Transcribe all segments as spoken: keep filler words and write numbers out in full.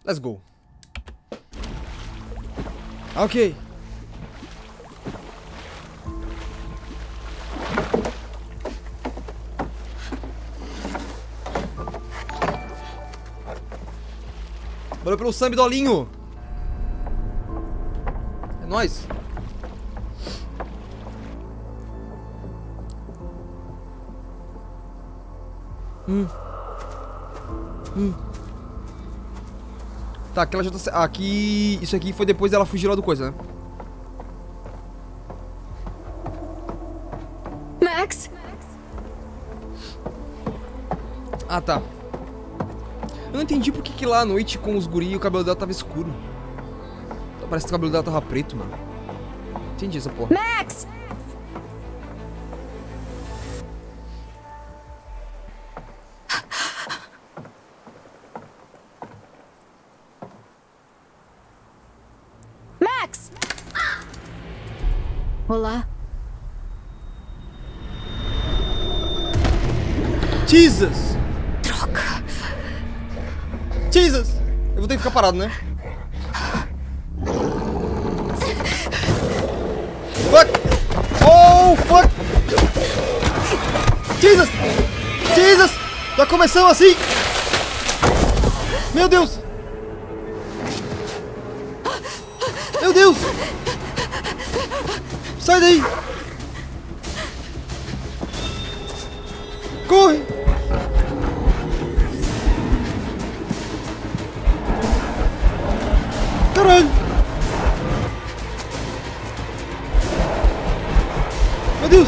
Let's go. Ok. Valeu pelo Sambi Dolinho. É nóis. Hum. Hum. Tá, aquela já tá... Aqui... Isso aqui foi depois dela fugir lá do coisa, né? Max? Ah, tá. Eu não entendi por que, que lá à noite com os guri o cabelo dela tava escuro. Parece que o cabelo dela tava preto, mano. Entendi essa porra. Max! Max! Olá. Jesus! Droga. Jesus! Eu vou ter que ficar parado, né? Fuck! Oh, fuck! Jesus! Jesus! Já começamos assim! Meu Deus! Meu Deus! Sai daí! Corre! Caralho! Meu Deus!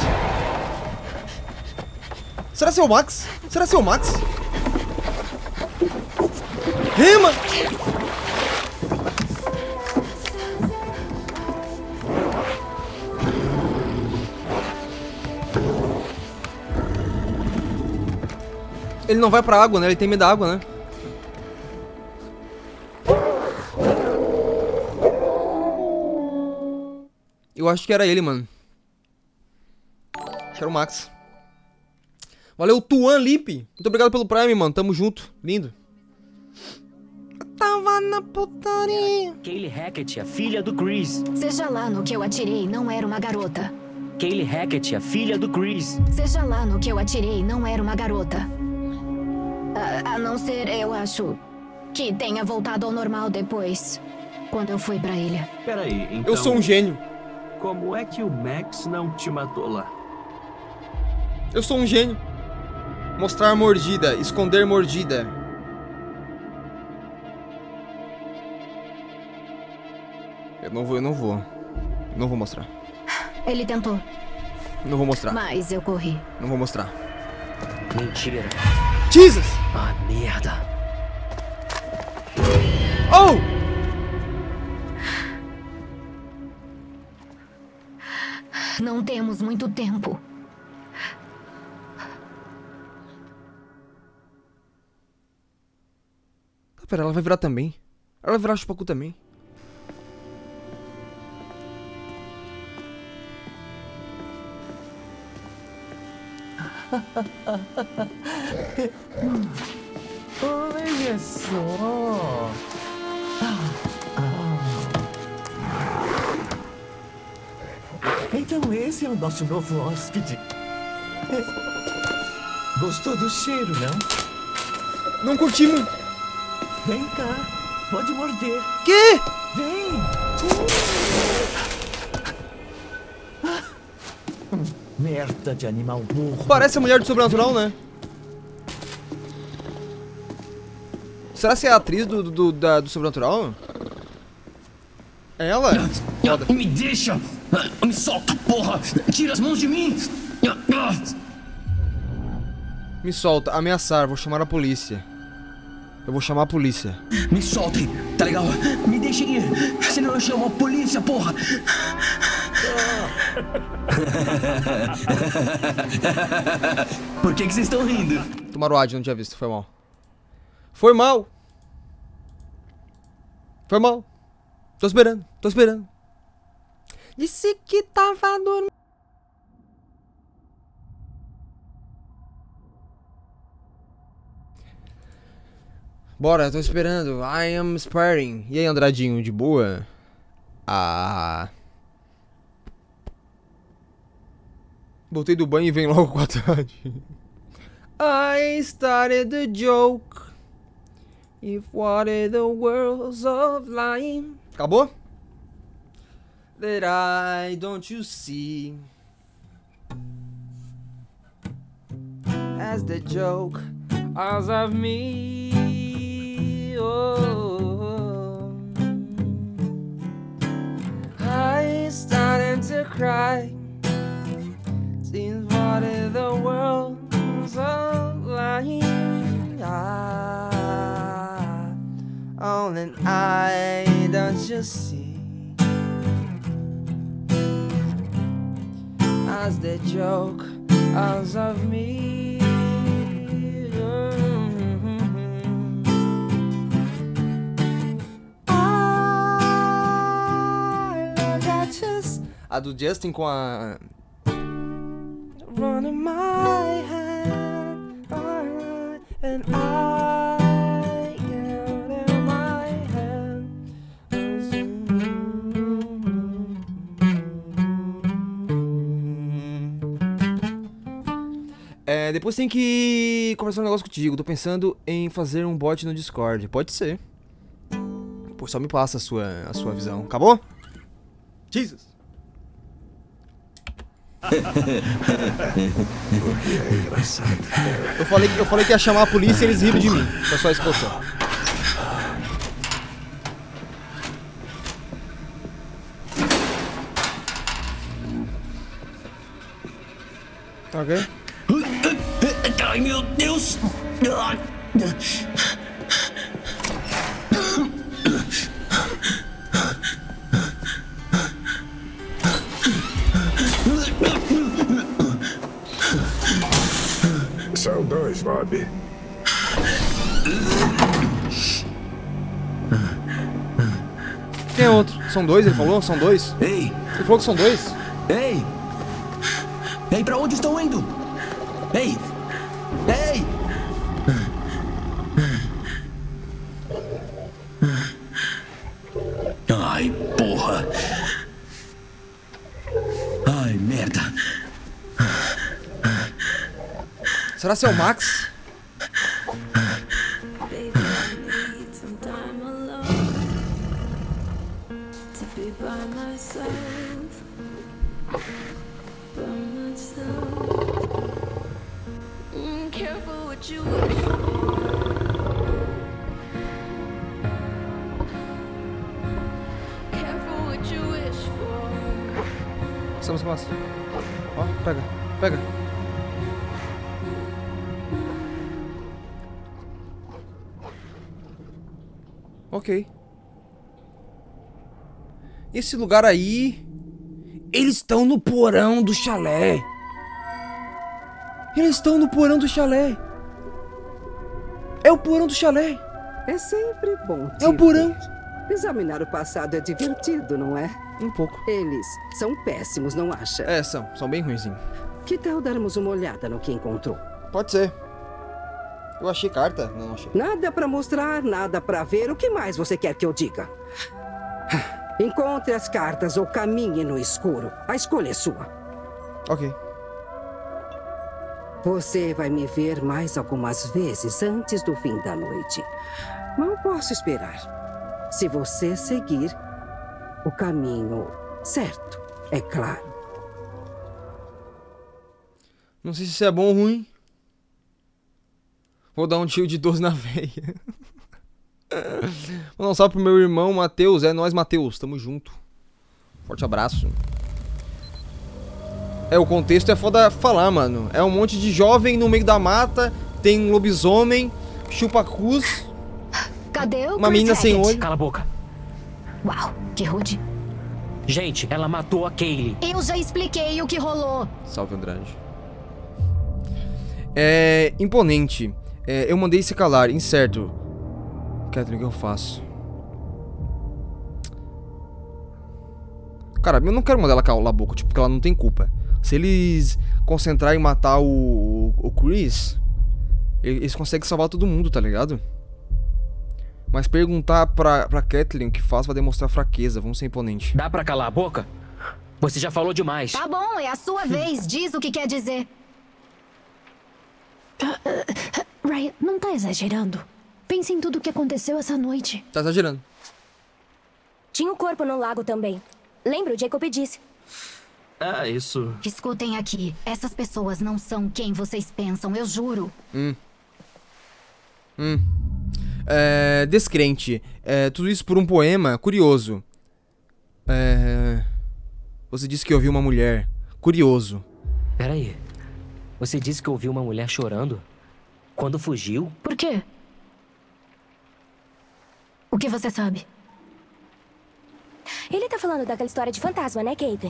Será seu Max? Será seu Max? Rema! Ele não vai pra água, né? Ele tem medo da água, né? Eu acho que era ele, mano. Acho que era o Max. Valeu, Tuan Lip. Muito obrigado pelo Prime, mano. Tamo junto. Lindo. Eu tava na putaria. Kaylee Hackett, a filha do Chris. Seja lá no que eu atirei, não era uma garota. Kaylee Hackett, a filha do Chris. Seja lá no que eu atirei, não era uma garota. A, a não ser, eu acho, que tenha voltado ao normal depois, quando eu fui pra ilha. Peraí, então... Eu sou um gênio. Como é que o Max não te matou lá? Eu sou um gênio. Mostrar mordida, esconder mordida. Eu não vou, eu não vou. Eu não vou mostrar. Ele tentou. Não vou mostrar. Mas eu corri. Não vou mostrar. Mentira. Jesus! Ah, merda. Oh! Não temos muito tempo. Tá, pera, ela vai virar também. Ela vai virar chupacu também. Olha só. Então esse é o nosso novo hóspede. Gostou do cheiro, não? Não curtimos. Vem cá, pode morder. Que? Vem. Hum, merda de animal burro. Parece a mulher do Sobrenatural, né? Será que é a atriz do, do, da, do Sobrenatural? É ela? Foda. Me deixa! Me solta, porra! Tira as mãos de mim! Me solta, ameaçar, vou chamar a polícia. Eu vou chamar a polícia. Me soltem, tá legal? Me deixem ir, senão eu chamo a polícia, porra! Por que que vocês estão rindo? Tomaram o ad, não tinha visto, foi mal. Foi mal! Foi mal! Tô esperando, tô esperando. Disse que tava dormindo. Bora, tô esperando. I am sparring. E aí, Andradinho, de boa? Ah. Voltei do banho e vem logo com a tarde. I started the joke. If what are the worlds of lying. Acabou? That I don't you see. As the joke as of me. Oh. I started to cry. Seems what are the worlds of lying. Ah, only I don't you see. As the joke as of me. A do Justin com a running my hand and I held in my hand. É, depois tem que conversar um negócio contigo. Tô pensando em fazer um bot no Discord. Pode ser. Pô, só me passa a sua, a sua visão. Acabou? Jesus! É engraçado. Eu falei, eu falei que ia chamar a polícia e eles riram de mim. Foi só a expulsão. Ok? Ai, meu Deus! São dois, Bob. Quem é outro? São dois, ele falou? São dois? Ei! Ele falou que são dois? Ei! Ei, pra onde estão indo? Ei! Ei! Ai, porra! Ai, merda! Será que é o Max? Estamos com essa. Ó, pega, pega. Ok. Esse lugar aí... Eles estão no porão do chalé. Eles estão no porão do chalé. É o porão do chalé. É sempre bom te É o porão. ver. Examinar o passado é divertido, não é? Um pouco. Eles são péssimos, não acha? É, são. São bem ruinzinhos. Que tal darmos uma olhada no que encontrou? Pode ser. Eu achei carta. Não, não achei. Nada pra mostrar, nada pra ver. O que mais você quer que eu diga? Encontre as cartas ou caminhe no escuro. A escolha é sua. Ok. Você vai me ver mais algumas vezes antes do fim da noite. Não posso esperar. Se você seguir o caminho certo, é claro. Não sei se isso é bom ou ruim. Vou dar um tiro de doze na veia. Vou dar um salve pro meu irmão Matheus. É nóis, Matheus. Tamo junto. Forte abraço. É, o contexto é foda falar, mano. É um monte de jovem no meio da mata. Tem um lobisomem, chupa-cruz. Cadê o Uma Chris menina sem Hackett? olho. Cala a boca. Uau, que rude. Gente, ela matou a Kaylee. Eu já expliquei o que rolou. Salve, Andrade. É... Imponente. É, eu mandei se calar. Incerto. Catherine, o que eu faço? Cara, eu não quero mandar ela calar a boca, tipo, porque ela não tem culpa. Se eles concentrarem em matar o, o Chris, eles conseguem salvar todo mundo, tá ligado? Mas perguntar pra, pra Kathleen o que faz vai demonstrar fraqueza. Vamos ser imponente. Dá pra calar a boca? Você já falou demais. Tá bom, é a sua vez. Diz o que quer dizer. Ryan, não tá exagerando? Pense em tudo o que aconteceu essa noite. Tá exagerando. Tinha um corpo no lago também. Lembra, o Jacob disse. Ah, isso... Escutem aqui. Essas pessoas não são quem vocês pensam, eu juro. Hum. Hum. É, descrente. É, tudo isso por um poema curioso. É, você disse que ouviu uma mulher. Curioso. Peraí. Você disse que ouviu uma mulher chorando? Quando fugiu? Por quê? O que você sabe? Ele tá falando daquela história de fantasma, né, Caitlin?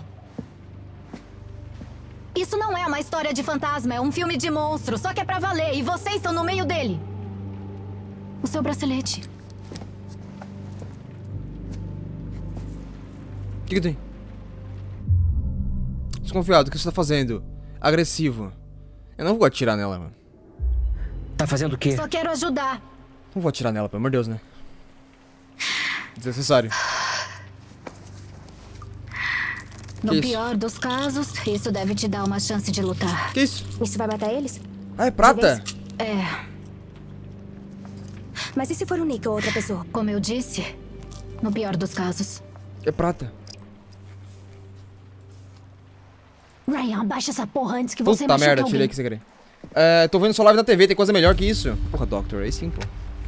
Isso não é uma história de fantasma, é um filme de monstro. Só que é pra valer e vocês estão no meio dele. O seu bracelete. O que, que tem? Desconfiado, o que você tá fazendo? Agressivo. Eu não vou atirar nela, mano. Tá fazendo o quê? Só quero ajudar. Não vou atirar nela, pelo amor de Deus, né? Desnecessário. No Que pior isso? dos casos, isso deve te dar uma chance de lutar. Que isso? Isso vai matar eles? Ah, é prata? É, Mas e se for o Nick ou outra pessoa? como eu disse, no pior dos casos. É prata. Ryan, abaixa essa porra antes que você Puta machuque merda, alguém. tirei aqui sem querer. É, tô vendo sua live na T V, tem coisa melhor que isso. Porra, Doctor, aí sim, pô.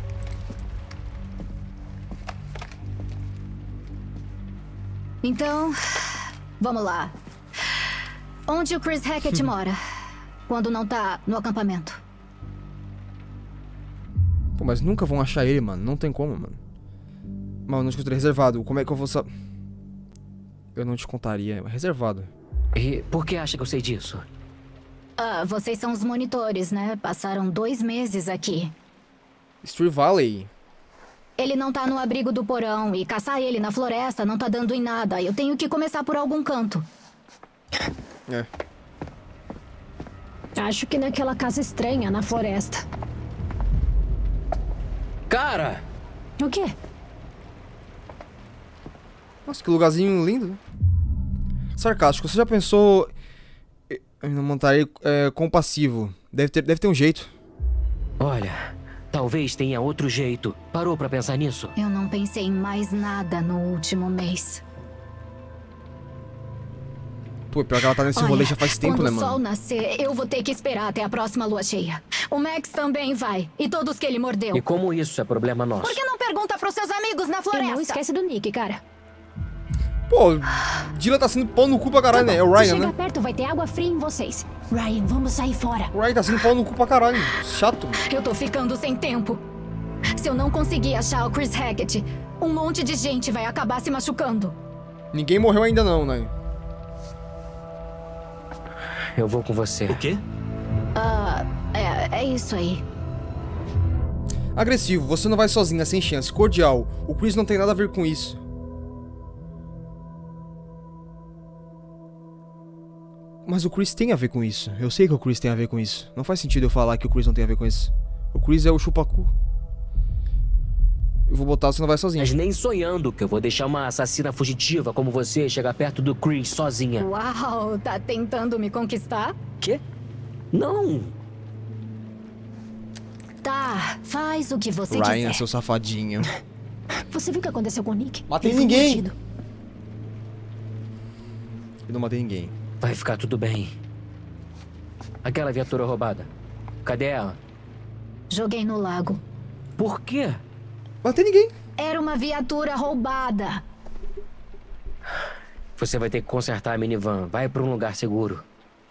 Então, vamos lá. Onde o Chris Hackett mora? Quando não tá no acampamento? Pô, mas nunca vão achar ele, mano. Não tem como, mano. Mano, não escutei reservado. Como é que eu vou saber? Eu não te contaria. É reservado. E por que acha que eu sei disso? Ah, vocês são os monitores, né? Passaram dois meses aqui. Street Valley. Ele não tá no abrigo do porão e caçar ele na floresta não tá dando em nada. Eu tenho que começar por algum canto. É. Acho que naquela casa estranha na floresta. Cara! O quê? Nossa, que lugarzinho lindo, né? Sarcástico, você já pensou em não montar ele é, compassivo? Deve ter, deve ter um jeito. Olha, talvez tenha outro jeito. Parou pra pensar nisso? Eu não pensei em mais nada no último mês. Pô, pior que ela tá nesse Olha, rolê já faz tempo, quando né, o mano? sol nascer, eu vou ter que esperar até a próxima lua cheia. O Max também vai. E todos que ele mordeu. E como isso é problema nosso? Por que não pergunta pros seus amigos na E floresta? não esquece do Nick, cara. Pô, Dylan tá sendo pau no cu pra caralho, né? É o Se Ryan, chegar né? perto, vai ter água fria em vocês. Ryan, vamos sair fora. O Ryan tá sendo pau no cu pra caralho. Chato. Eu tô ficando sem tempo. Se eu não conseguir achar o Chris Hackett, um monte de gente vai acabar se machucando. Ninguém morreu ainda não, né? Eu vou com você. O quê? Ah, é, é isso aí. Agressivo, você não vai sozinha, sem chance. Cordial, o Chris não tem nada a ver com isso. Mas o Chris tem a ver com isso. Eu sei que o Chris tem a ver com isso. Não faz sentido eu falar que o Chris não tem a ver com isso. O Chris é o chupacu. Eu vou botar, você não vai sozinho. Mas nem sonhando que eu vou deixar uma assassina fugitiva como você chegar perto do Chris sozinha. Uau, tá tentando me conquistar? Quê? Não! Tá, faz o que você Ryan, quiser. seu safadinho. Você viu o que aconteceu com o Nick? Matei Ele foi ninguém. mordido. Eu não matei ninguém. Vai ficar tudo bem. Aquela viatura roubada. Cadê ela? Joguei no lago. Por quê? Matei ninguém. Era uma viatura roubada. Você vai ter que consertar a minivan. Vai pra um lugar seguro.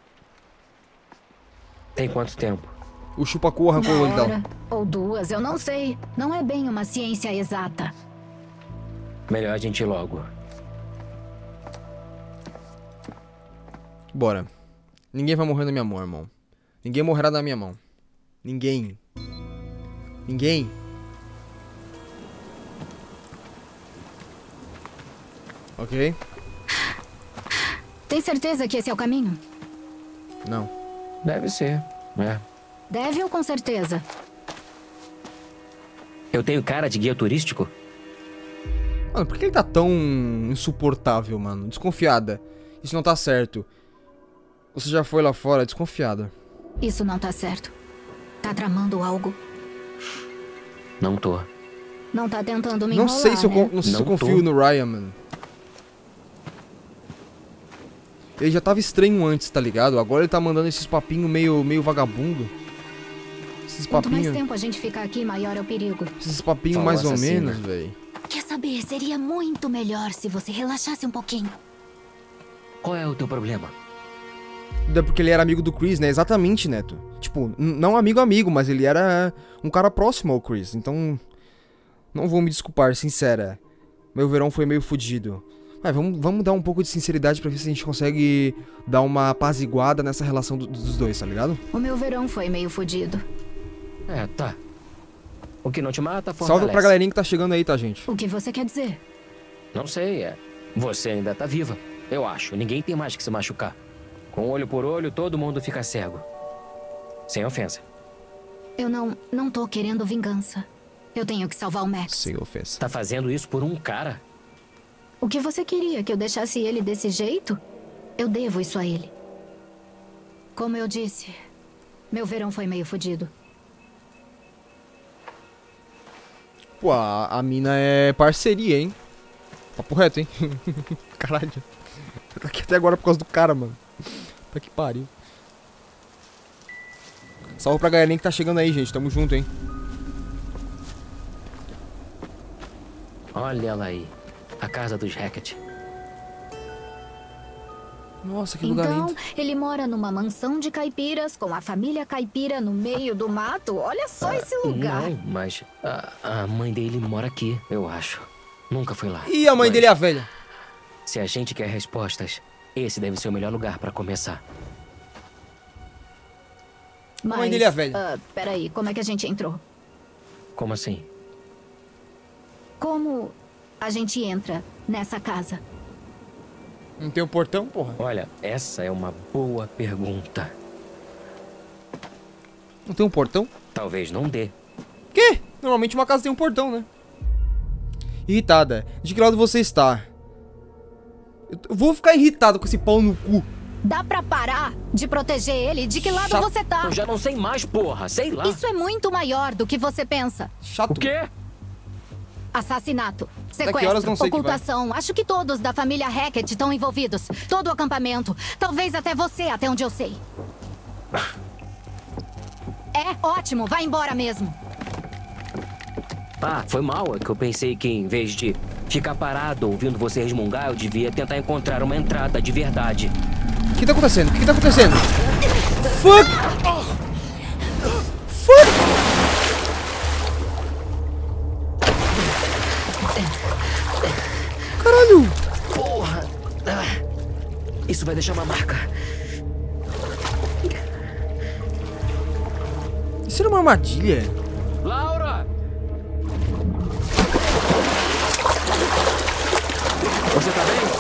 Tem quanto tempo? O chupacu arrancou o olho Uma hora dela. ou duas, eu não sei. Não é bem uma ciência exata. Melhor a gente ir logo. Bora. Ninguém vai morrer na minha mão, irmão. Ninguém morrerá na minha mão. Ninguém. Ninguém. Ok? Tem certeza que esse é o caminho? Não. Deve ser. É. Deve ou com certeza? Eu tenho cara de guia turístico? Mano, por que ele tá tão insuportável, mano? Desconfiada. Isso não tá certo. Você já foi lá fora, desconfiada. Isso não tá certo. Tá tramando algo. Não tô. Não tá tentando me Não enrolar, sei se eu, né? não sei se eu Não confio tô. no Ryan, mano. Ele já tava estranho antes, tá ligado? Agora ele tá mandando esses papinhos meio, meio vagabundo. Esses Quanto mais papinhos... tempo a gente ficar aqui, maior é o perigo. Esses papinhos Falou mais ou assassina. menos, velho. Quer saber? Seria muito melhor se você relaxasse um pouquinho. Qual é o teu problema? É porque ele era amigo do Chris, né? Exatamente, Neto. Tipo, n- não amigo amigo, mas ele era um cara próximo ao Chris. Então, não vou me desculpar, sincera. Meu verão foi meio fudido. Mas vamos, vamos dar um pouco de sinceridade pra ver se a gente consegue dar uma apaziguada nessa relação do- dos dois, tá ligado? O meu verão foi meio fodido. É, tá. O que não te mata, fortalece. Salve pra galerinha que tá chegando aí, tá, gente? O que você quer dizer? Não sei, é. Você ainda tá viva. Eu acho. Ninguém tem mais que se machucar. Com olho por olho, todo mundo fica cego. Sem ofensa. Eu não, não tô querendo vingança. Eu tenho que salvar o Max. Sem ofensa. Tá fazendo isso por um cara? O que você queria? Que eu deixasse ele desse jeito? Eu devo isso a ele. Como eu disse, meu verão foi meio fodido. Pô, a, a mina é parceria, hein? Papo reto, hein? Caralho. Eu tô aqui até agora por causa do cara, mano. Puta que pariu. Salve pra galerinha que tá chegando aí, gente. Tamo junto, hein? Olha ela aí. A casa dos Hackett. Nossa, que lugar Então, lindo. ele mora numa mansão de caipiras com a família caipira no meio do mato. Olha só esse lugar. Não, mas a, a mãe dele mora aqui, eu acho. Nunca fui lá. E a mãe Mas dele é a velha? Se a gente quer respostas, esse deve ser o melhor lugar pra começar. Mas, A mãe dele é a velha. ah, peraí, como é que a gente entrou? Como assim? Como a gente entra nessa casa? Não tem um portão, porra? Olha, essa é uma boa pergunta. Não tem um portão? Talvez não dê. Quê? Normalmente uma casa tem um portão, né? Irritada. De que lado você está? Eu vou ficar irritado com esse pau no cu. Dá pra parar de proteger ele? De que lado Chato, você tá? Eu já não sei mais, porra. Sei lá. Isso é muito maior do que você pensa. Chato. O quê? Assassinato, Daqui horas sequestro, não sei que vai. ocultação. Acho que todos da família Hackett estão envolvidos. Todo o acampamento. Talvez até você, até onde eu sei. É, ótimo. Vai embora mesmo. Ah, foi mal. É que eu pensei que em vez de ficar parado ouvindo você resmungar, eu devia tentar encontrar uma entrada de verdade. O que tá acontecendo? O que tá acontecendo? Fuck! Fuck! Caralho! Porra! Ah, isso vai deixar uma marca. Isso era uma armadilha? Laura! Você tá bem?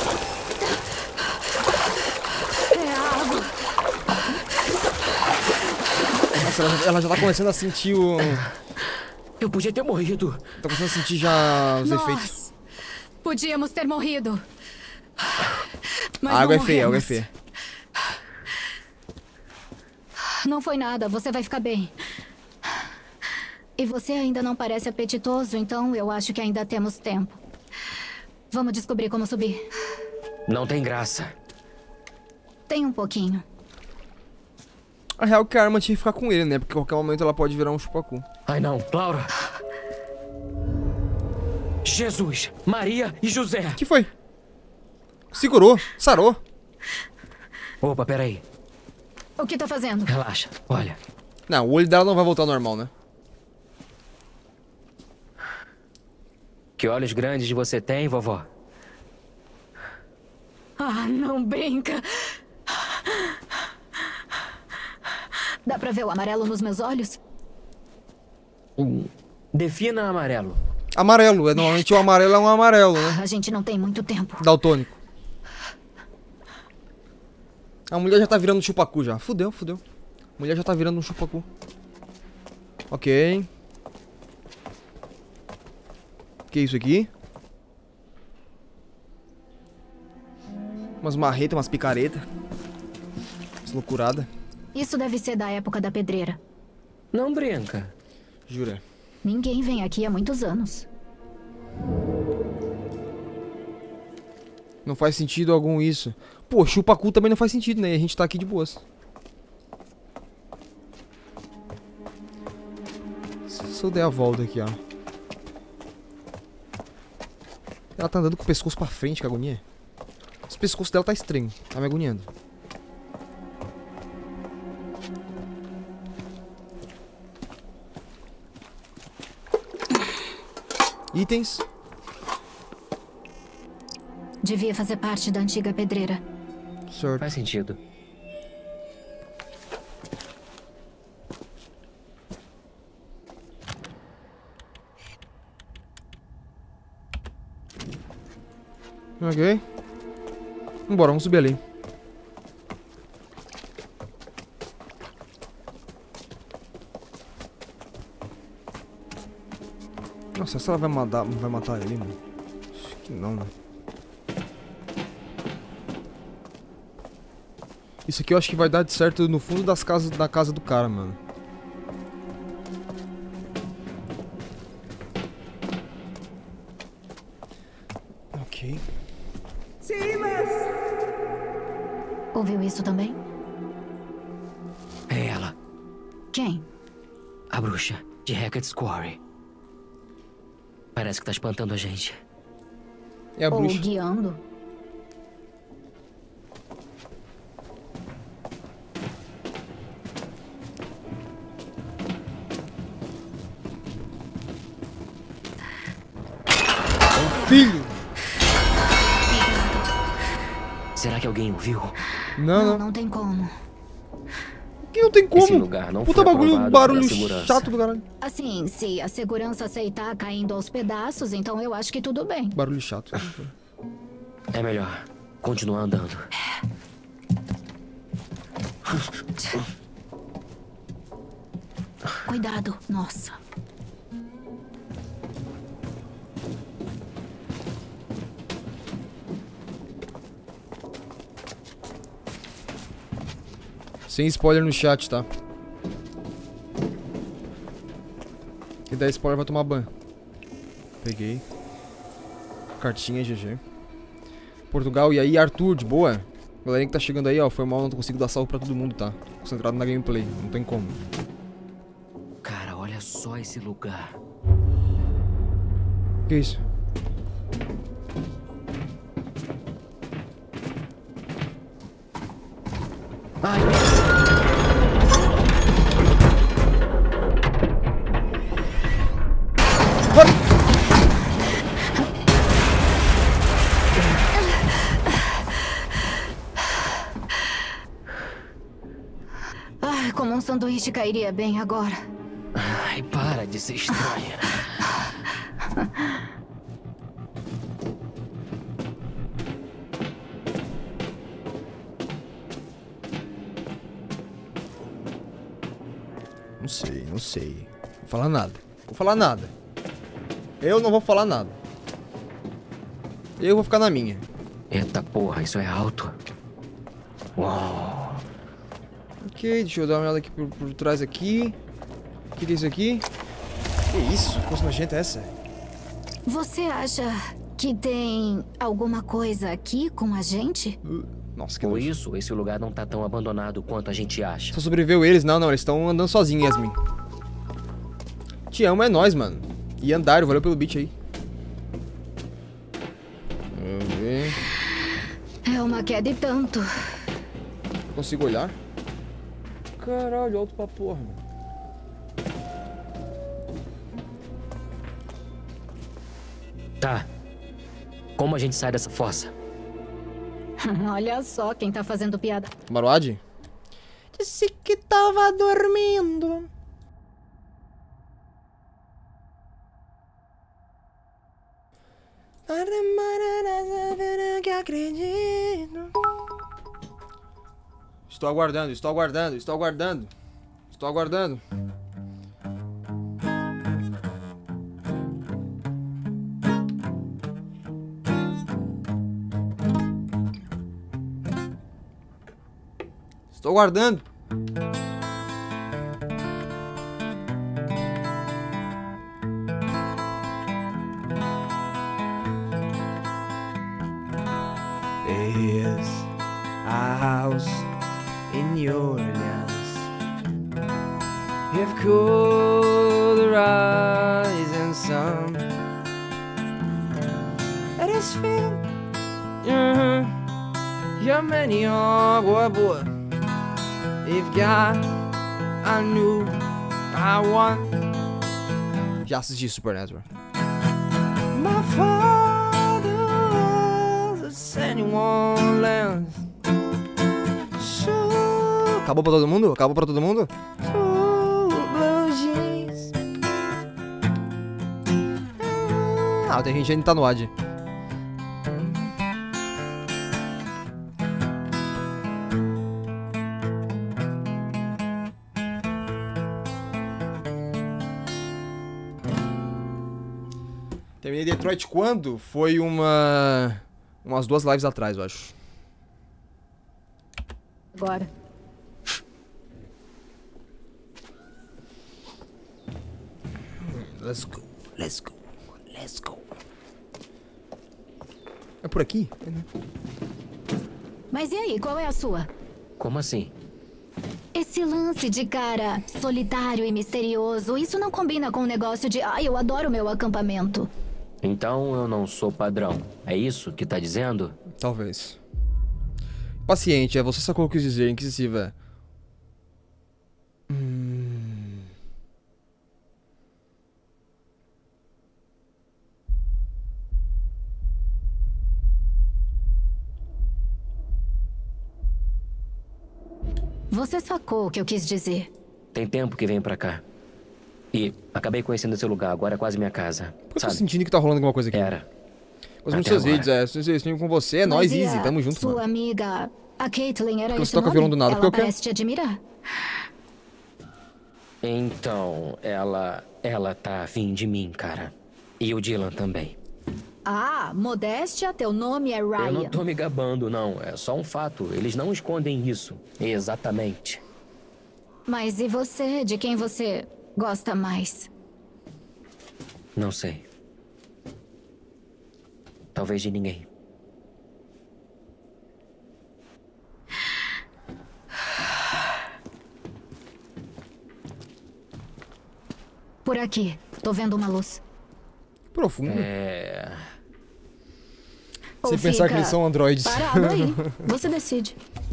É água. Nossa, ela, ela já tá começando a sentir o... Eu podia ter morrido. Tá começando a sentir já os Nós efeitos. podíamos ter morrido. Mas A água é não feia, a água é morremos. feia. Não foi nada, você vai ficar bem. E você ainda não parece apetitoso, então eu acho que ainda temos tempo. Vamos descobrir como subir. Não tem graça. Tem um pouquinho. A real é que a arma tinha que ficar com ele, né? Porque a qualquer momento ela pode virar um chupacu. Ai, não. Laura! Jesus, Maria e José. O que foi? Segurou, sarou. Opa, peraí. O que tá fazendo? Relaxa, olha. Não, o olho dela não vai voltar ao normal, né? Que olhos grandes você tem, vovó? Ah, não brinca. Dá pra ver o amarelo nos meus olhos? Hum, defina amarelo. Amarelo, é, normalmente o amarelo é um amarelo, né? A gente não tem muito tempo. Daltônico. A mulher já tá virando um chupacu já. Fudeu, fudeu. A mulher já tá virando um chupacu. Ok. que é isso aqui? Umas marretas, umas picaretas. Umas loucuradas. Isso deve ser da época da pedreira. Não brinca. Jura? Ninguém vem aqui há muitos anos. Não faz sentido algum isso. Pô, chupacu também não faz sentido, né? A gente tá aqui de boas. Se eu der a volta aqui, ó. Ela tá andando com o pescoço pra frente, que agonia. Esse pescoço dela tá estranho. Tá me agoniando. Itens. Devia fazer parte da antiga pedreira. Certo. Faz sentido. Ok. Vambora, vamos subir ali. Nossa, essa ela vai matar, vai matar ele, mano? Acho que não, né? Isso aqui eu acho que vai dar de certo no fundo das casas, da casa do cara, mano. Ok. Silas! Ouviu isso também? É ela. Quem? A bruxa de Hackett's Quarry. Parece que tá espantando a gente. É a Ou bruxa. guiando. Filho! Será que alguém ouviu? Não, Não, não. não tem como. Que não tem como? Esse lugar não Puta foi bagulho, aprovado barulho pela segurança. chato do caralho. Assim, se a segurança aceitar caindo aos pedaços, então eu acho que tudo bem. Barulho chato. É melhor continuar andando. Cuidado, nossa. Sem spoiler no chat, tá? Quem der spoiler vai tomar banho. Peguei. Cartinha, G G. Portugal, e aí, Arthur, de boa? Galerinha que tá chegando aí, ó. Foi mal, não consigo dar salve pra todo mundo, tá? Tô concentrado na gameplay, não tem como. Cara, olha só esse lugar. Que isso? Ai! Ai, como um sanduíche cairia bem agora. Ai, para de ser estranha. Não sei, não sei. Vou falar nada. Vou falar nada. Eu não vou falar nada. Eu vou ficar na minha. Eita porra, isso é alto. Uau. Ok, deixa eu dar uma olhada aqui por, por trás aqui. O que, que é isso aqui? Que isso? Que coisa nojenta é essa? Você acha que tem alguma coisa aqui com a gente? Nossa, que Por nojo. isso, esse lugar não tá tão abandonado quanto a gente acha. Só sobreviveu eles? Não, não, eles estão andando sozinhos, Yasmin. Te amo, é nóis, mano. E Andário, valeu pelo beat aí. Vamos ver. É uma queda e tanto. Consigo olhar? Caralho, alto pra porra, mano. Tá. Como a gente sai dessa fossa? Olha só quem tá fazendo piada. Maruad? Disse que tava dormindo. Que acredito. Estou aguardando, estou aguardando, estou aguardando. Estou aguardando. Estou guardando. There's a house in New Orleans. If cool the rising sun, it is filled. Uh-huh. Yeah, many are boy, boy. If God, I knew I won. Já assisti Supernatural. My father was a Saint Orleans. Acabou pra todo mundo? Acabou pra todo mundo? Ah, tem gente ainda que tá no ad. Terminei Detroit quando? Foi uma... umas duas lives atrás, eu acho. Agora. Let's go, let's go, let's go. É por aqui? Mas e aí, qual é a sua? Como assim? Esse lance de cara solitário e misterioso, isso não combina com o negócio de... Ai, eu adoro meu acampamento. Então eu não sou padrão. É isso que tá dizendo? Talvez. Paciente, é você sacou o que eu quis dizer, inquisitiva. Hum... Você sacou o que eu quis dizer. Tem tempo que venho pra cá. E acabei conhecendo esse lugar, agora é quase minha casa. Por que eu tô sentindo que tá rolando alguma coisa aqui? Era. Os meus seus vídeos, é. Se vocês com você, é Mas nós, e Easy. a Tamo junto, sua mano. amiga, a Caitlyn, era Porque esse você toca nome? violão do nada, Ela porque eu quero. parece te admirar. Então, ela... Ela tá afim de mim, cara. E o Dylan também. Ah, Modéstia, teu nome é Ryan. Eu não tô me gabando, não. É só um fato. Eles não escondem isso. Exatamente. Mas e você? De quem você gosta mais? Não sei. Talvez de ninguém. Por aqui. Tô vendo uma luz. Profundo. É... Sem Ou pensar fica que eles são androides. Parado aí. Você decide.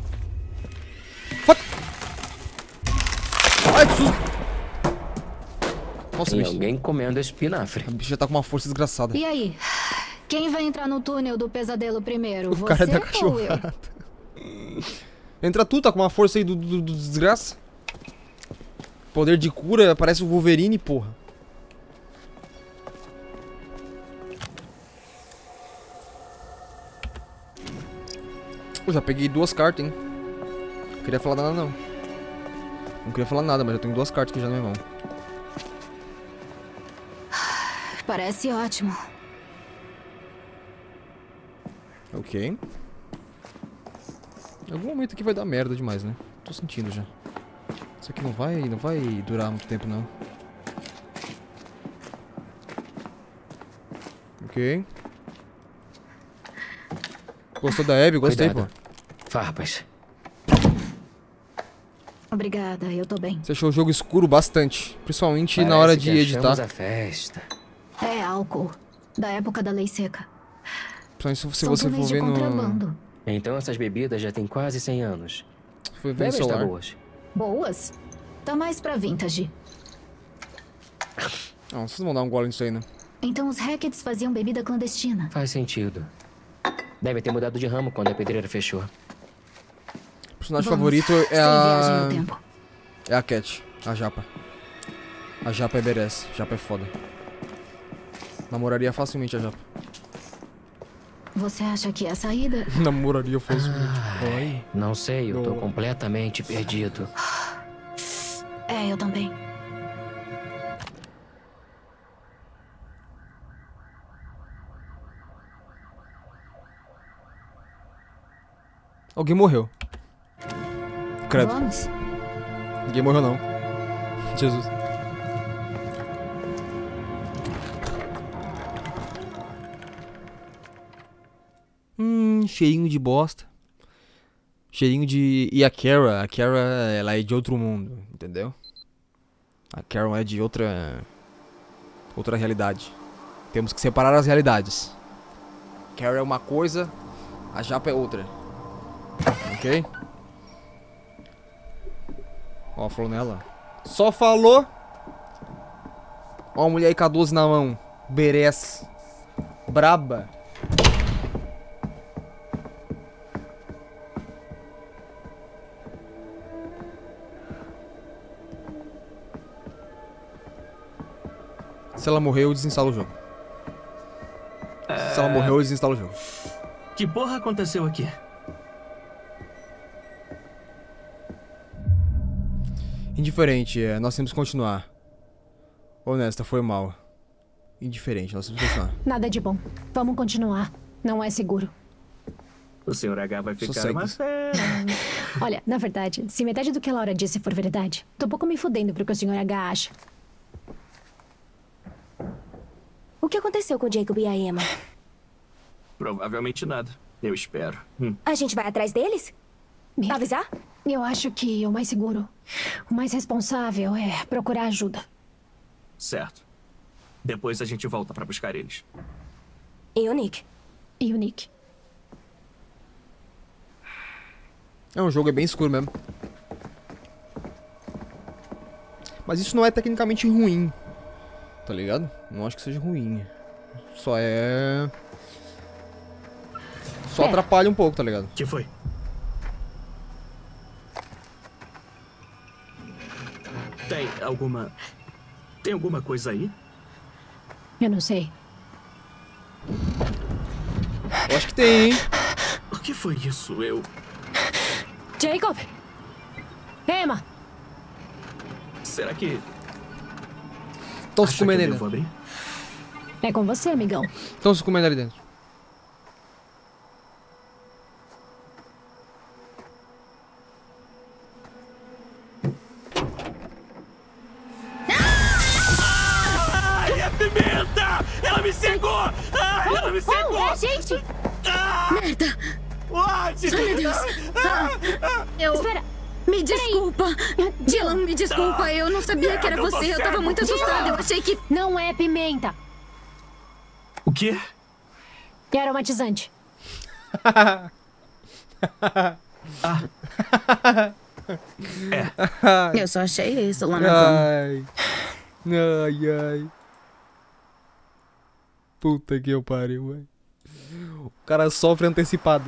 Ai, que susto! Nossa, Tem bicho. alguém comendo espinafre. A bicha tá com uma força desgraçada. E aí? Quem vai entrar no túnel do pesadelo primeiro? O você cara é da ou eu? cachorrada. Entra tu, tá com uma força aí do, do, do desgraça. Poder de cura, parece o Wolverine, porra. Eu já peguei duas cartas, hein. Não queria falar nada, não. Não queria falar nada, mas eu tenho duas cartas aqui já na minha mão. Parece ótimo. Ok. Em algum momento aqui vai dar merda demais, né? Tô sentindo já. Isso aqui não vai, não vai durar muito tempo, não. Ok. Gostou da Abby? Gostei, Cuidado. pô. Farpas. Obrigada, eu tô bem. Você achou o jogo escuro bastante. Principalmente na Parece hora que de achamos editar. a festa. É álcool. Da época da lei seca. Principalmente se São você for túneis de ver no... contrabando. Então essas bebidas já têm quase cem anos. Foi ver no Devem estar celular. boas. Boas? Tá mais pra vintage. Não, vocês vão dar um gole nisso aí, né? Então os Hackets faziam bebida clandestina. Faz sentido. Deve ter mudado de ramo quando a pedreira fechou. O personagem Vamos, favorito é sem viagem a... no tempo. É a Cat, a Japa. A Japa é badass, Japa é foda. Namoraria facilmente a Japa. Você acha que é a saída? Namoraria facilmente. Ai. Não sei, eu tô Não. completamente perdido. É, eu também. Alguém morreu. Credo. Vamos? Ninguém morreu, não. Jesus. Hum, cheirinho de bosta. Cheirinho de... E a Kara, a Kara, ela é de outro mundo, entendeu? A Kara é de outra... Outra realidade. Temos que separar as realidades. Kara é uma coisa, a Japa é outra. Ok? Ó, falou nela. Só falou. Ó, a mulher aí com a doze na mão. Beres. Braba. Se ela morrer, eu desinstalo o jogo. É... Se ela morrer, eu desinstalo o jogo. Que porra aconteceu aqui? Indiferente, é, nós temos que continuar. Honesta, foi mal. Indiferente, nós temos que continuar. Nada de bom. Vamos continuar. Não é seguro. O senhor H vai ficar Sossegue. uma fera. Olha, na verdade, se metade do que a Laura disse for verdade, tô um pouco me fudendo pro que o senhor H acha. O que aconteceu com o Jacob e a Emma? Provavelmente nada. Eu espero. Hum. A gente vai atrás deles? Merda. Avisar? Eu acho que o mais seguro, o mais responsável é procurar ajuda. Certo. Depois a gente volta pra buscar eles. E o Nick? E o Nick? É, um jogo é bem escuro mesmo. Mas isso não é tecnicamente ruim. Tá ligado? Não acho que seja ruim. Só é... Só Pera. atrapalha um pouco, tá ligado? Que foi? Tem alguma... Tem alguma coisa aí? Eu não sei. Eu acho que tem, hein? O que foi isso? Eu... Jacob! Emma! Será que... Estão se Acha que comendo eu ainda. devo abrir? É com você, amigão. Estão se comendo ali dentro. Ai, a pimenta! Ela me cegou! Ai, ela me cegou! Oh, é, gente! Ah! Merda! What? Ai, meu Deus! Ah, eu... Espera! Me desculpa! Dylan, me desculpa, eu não sabia que era Eu tô você, eu tava cego. muito assustada, eu achei que... Não é pimenta! O quê? É aromatizante. Ah. É. Eu só achei isso lá na van. Ai. Ai, ai. Puta que eu pariu, velho. O cara sofre antecipado.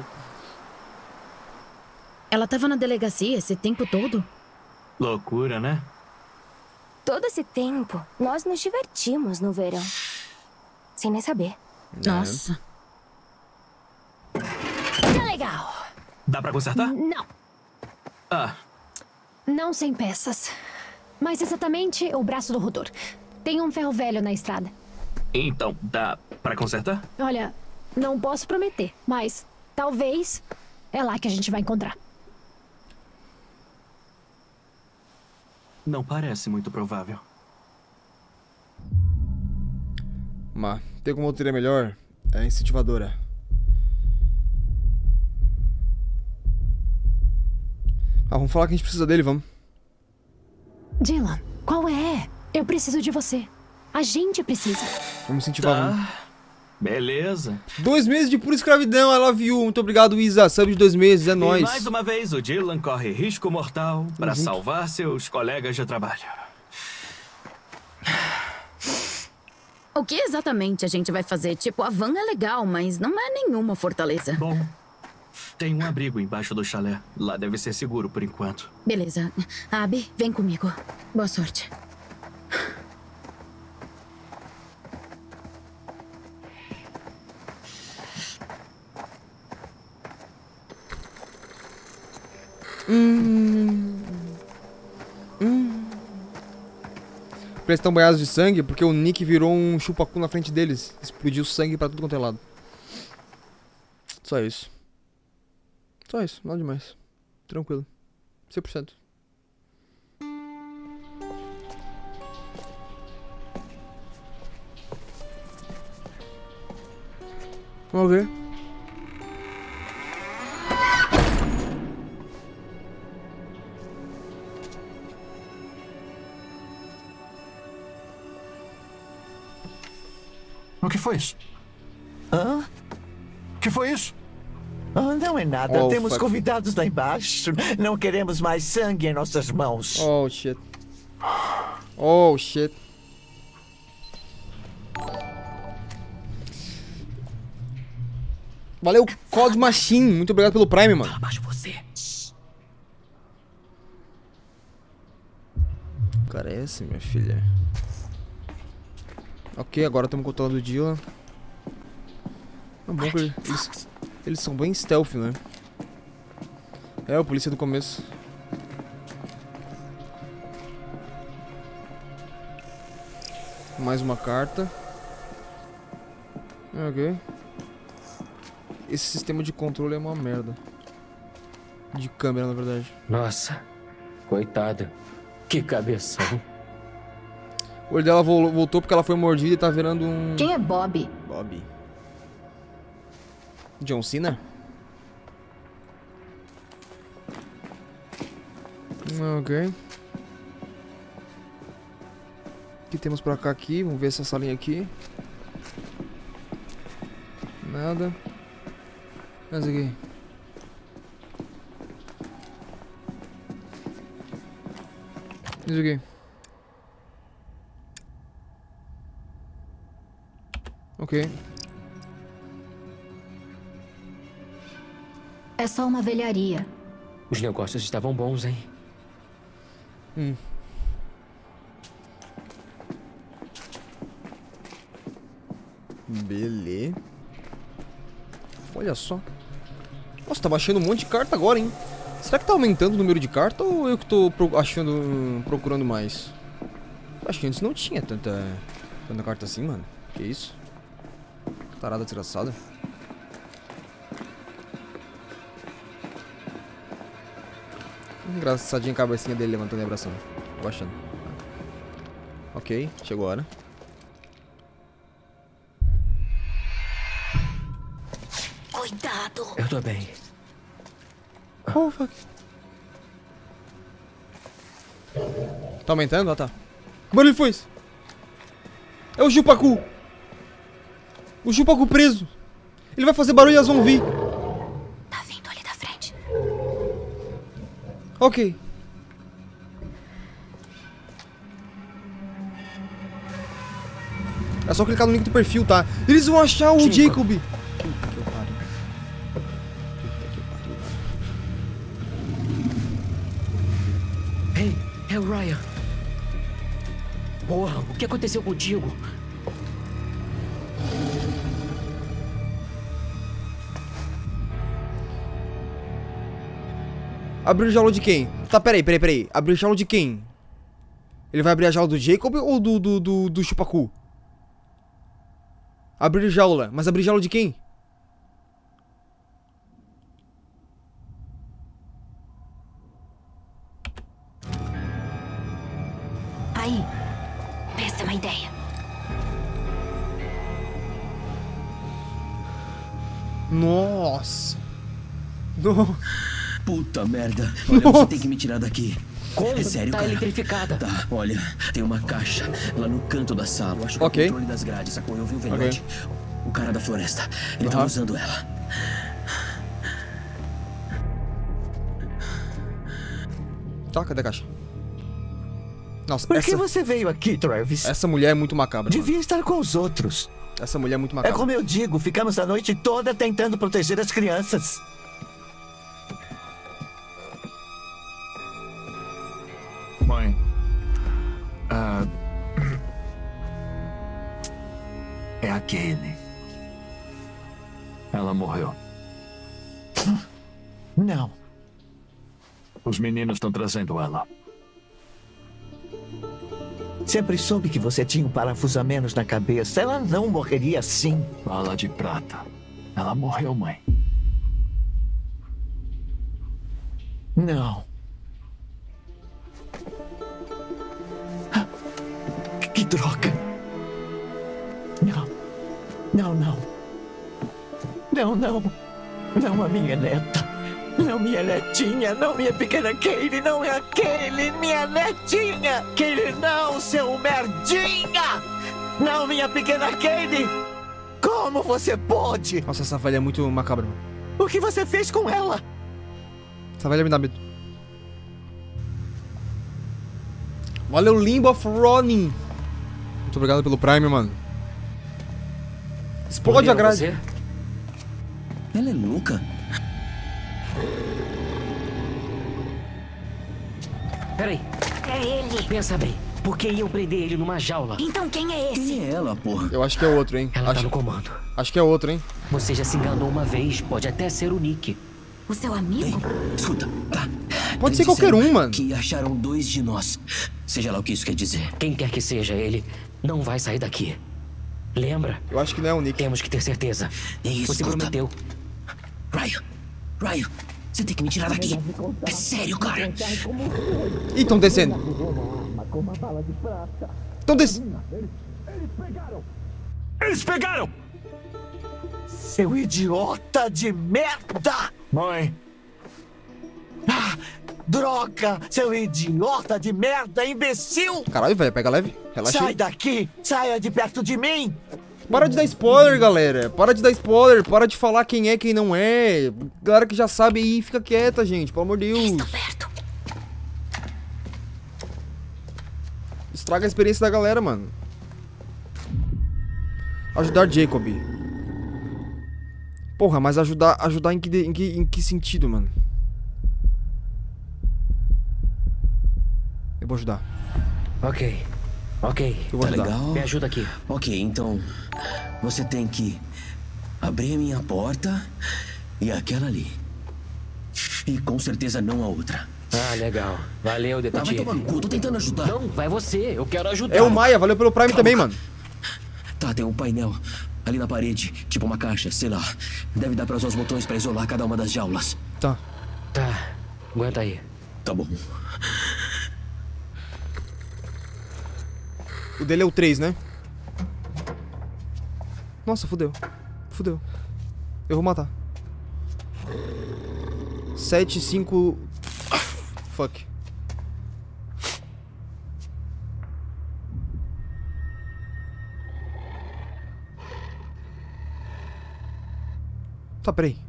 Ela tava na delegacia esse tempo todo? Loucura, né? Todo esse tempo, nós nos divertimos no verão. Sem nem saber. Nossa. Tá legal. Dá pra consertar? Não. Ah, Não sem peças. Mas exatamente o braço do rotor. Tem um ferro velho na estrada. então dá pra consertar? Olha, não posso prometer, mas talvez é lá que a gente vai encontrar. Não parece muito provável. Mas tem como teria melhor? É a incentivadora. Ah, vamos falar que a gente precisa dele, vamos. Dylan, qual é? Eu preciso de você. A gente precisa. Vamos incentivar, vamos. Tá. Beleza. Dois meses de pura escravidão, I love you. Muito obrigado, Isa. Sub de dois meses, é E nóis. mais uma vez, o Dylan corre risco mortal para Uhum. salvar seus colegas de trabalho. O que exatamente a gente vai fazer? Tipo, a van é legal, mas não é nenhuma fortaleza. Bom, tem um abrigo embaixo do chalé. Lá deve ser seguro por enquanto. Beleza. Abby, vem comigo. Boa sorte. Hum. Hum. Eles estão banhados de sangue porque o Nick virou um chupacu na frente deles. Explodiu sangue pra tudo quanto é lado. Só isso. Só isso, nada demais. Tranquilo. cem por cento. Vamos ver. O que foi isso? Hã? O que foi isso? Ah, não é nada. Oh, Temos fuck. convidados lá embaixo. Não queremos mais sangue em nossas mãos. Oh, shit. Oh, shit. Valeu, Code Machine. Muito obrigado pelo Prime, mano. Abaixo você. Cara, é esse, minha filha. Ok, agora estamos controlando o Dylan. É bom que eles, eles são bem stealth, né? É, o polícia do começo. Mais uma carta. Ok. Esse sistema de controle é uma merda. De câmera, na verdade. Nossa, coitada. Que cabeção. O olho dela vo- voltou porque ela foi mordida e tá virando um... Quem é Bob? Bob. John Cena? Ok. O que temos pra cá aqui? Vamos ver essa salinha aqui. Nada. Essa aqui. Isso aqui. Ok. É só uma velharia. Os negócios estavam bons, hein? Hum. Beleza. Olha só. Nossa, tá baixando um monte de carta agora, hein? Será que tá aumentando o número de carta ou eu que tô pro achando, procurando mais? Acho que antes não tinha tanta, tanta carta assim, mano. Que isso? Tarada desgraçada. Engraçadinha a cabecinha dele levantando e abraçando. Baixando. Ok, chegou a hora. Cuidado. Eu tô bem. Oh, fuck. Tá aumentando? Ah, tá. Que barulho foi esse? É o Chupacu. O Chupacu preso. Ele vai fazer barulho e elas vão vir. Tá vindo ali da frente. Ok. É só clicar no link do perfil, tá? Eles vão achar o Cinco. Jacob. Ei, é o Ryan. Porra, o que aconteceu contigo? Abriu o jaula de quem? Tá, peraí, peraí, peraí. Abriu o jaula de quem? Ele vai abrir a jaula do Jacob ou do, do, do, do Chupacu? Abrir jaula. Mas abrir jaula de quem? Aí. Péssima ideia. Nossa. No... Puta merda. Olha, você tem que me tirar daqui. Como? É sério, Tá cara. eletrificada. Tá, olha, tem uma caixa lá no canto da sala. Eu acho que Ok. é o controle das grades, sacou? Eu vi o velhote. O cara da floresta. Ele tava Aham. usando ela. Tá, cadê a caixa? Nossa, Por essa, que você veio aqui, Travis? essa mulher é muito macabra. mano. Devia estar com os outros. Essa mulher é muito É macabra. como eu digo, ficamos a noite toda tentando proteger as crianças. Mãe. Ah, é a Kaylee. Ela morreu. Não. Os meninos estão trazendo ela. Sempre soube que você tinha um parafuso a menos na cabeça. Ela não morreria assim. Bala de prata. Ela morreu, mãe. Não. droga. Não. Não, não. Não, não. Não a minha neta. Não minha netinha. Não minha pequena Kaylee. Não minha Kaylee. Minha netinha. Kaylee, não, seu merdinha. Não, minha pequena Kaylee. Como você pode? Nossa, essa velha é muito macabra, mano. O que você fez com ela? Essa velha me dá medo. Valeu, Limbo of Ronin. Muito obrigado pelo Prime, mano. Explode a grade. Você? Ela é louca. Peraí. É ele. Pensa bem. Por que iam prender ele numa jaula? Então quem é esse? Quem é ela, porra? Eu acho que é outro, hein? Ela acho... tá no comando. Acho que é outro, hein? Você já se enganou uma vez. Pode até ser o Nick. O seu amigo? Ei, escuta, tá. Pode Eles ser qualquer disseram um, mano. Que acharam dois de nós. Seja lá o que isso quer dizer. Quem quer que seja ele, não vai sair daqui. Lembra? Eu acho que não é o Nick. Temos que ter certeza. É isso, Você escuta. prometeu. Ryan, Ryan, você tem que me tirar daqui. É sério, cara. Ih, tão descendo. Tão descendo. Eles pegaram! Seu idiota de merda! Mãe. Ah, droga! Seu idiota de merda, imbecil! Caralho, velho, pega leve. Relaxa Sai aí. daqui! Saia de perto de mim! Para de dar spoiler, galera. Para de dar spoiler. Para de falar quem é, quem não é. Galera que já sabe aí, fica quieta, gente. Pelo amor de Deus. Está perto. Estraga a experiência da galera, mano. Ajudar Jacob. Porra, mas ajudar, ajudar em que, em que, em que sentido, mano? Eu vou ajudar. Ok. Ok. Eu vou Tá ajudar. legal? Me ajuda aqui. Ok, então você tem que abrir a minha porta e aquela ali. E com certeza não a outra. Ah, legal. Valeu, Ah, vai detetive. tomar no cu, tô tentando ajudar. Não, vai você. Eu quero ajudar. É o Maia, valeu pelo Prime Calma, também, cara. mano. Tá, tem um painel ali na parede, tipo uma caixa, sei lá. Deve dar pra usar os botões pra isolar cada uma das jaulas. Tá. Tá. Aguenta aí. Tá bom. O dele é o três, né? Nossa, fudeu. Fudeu. Eu vou matar. sete, cinco... Fuck. Tá, peraí.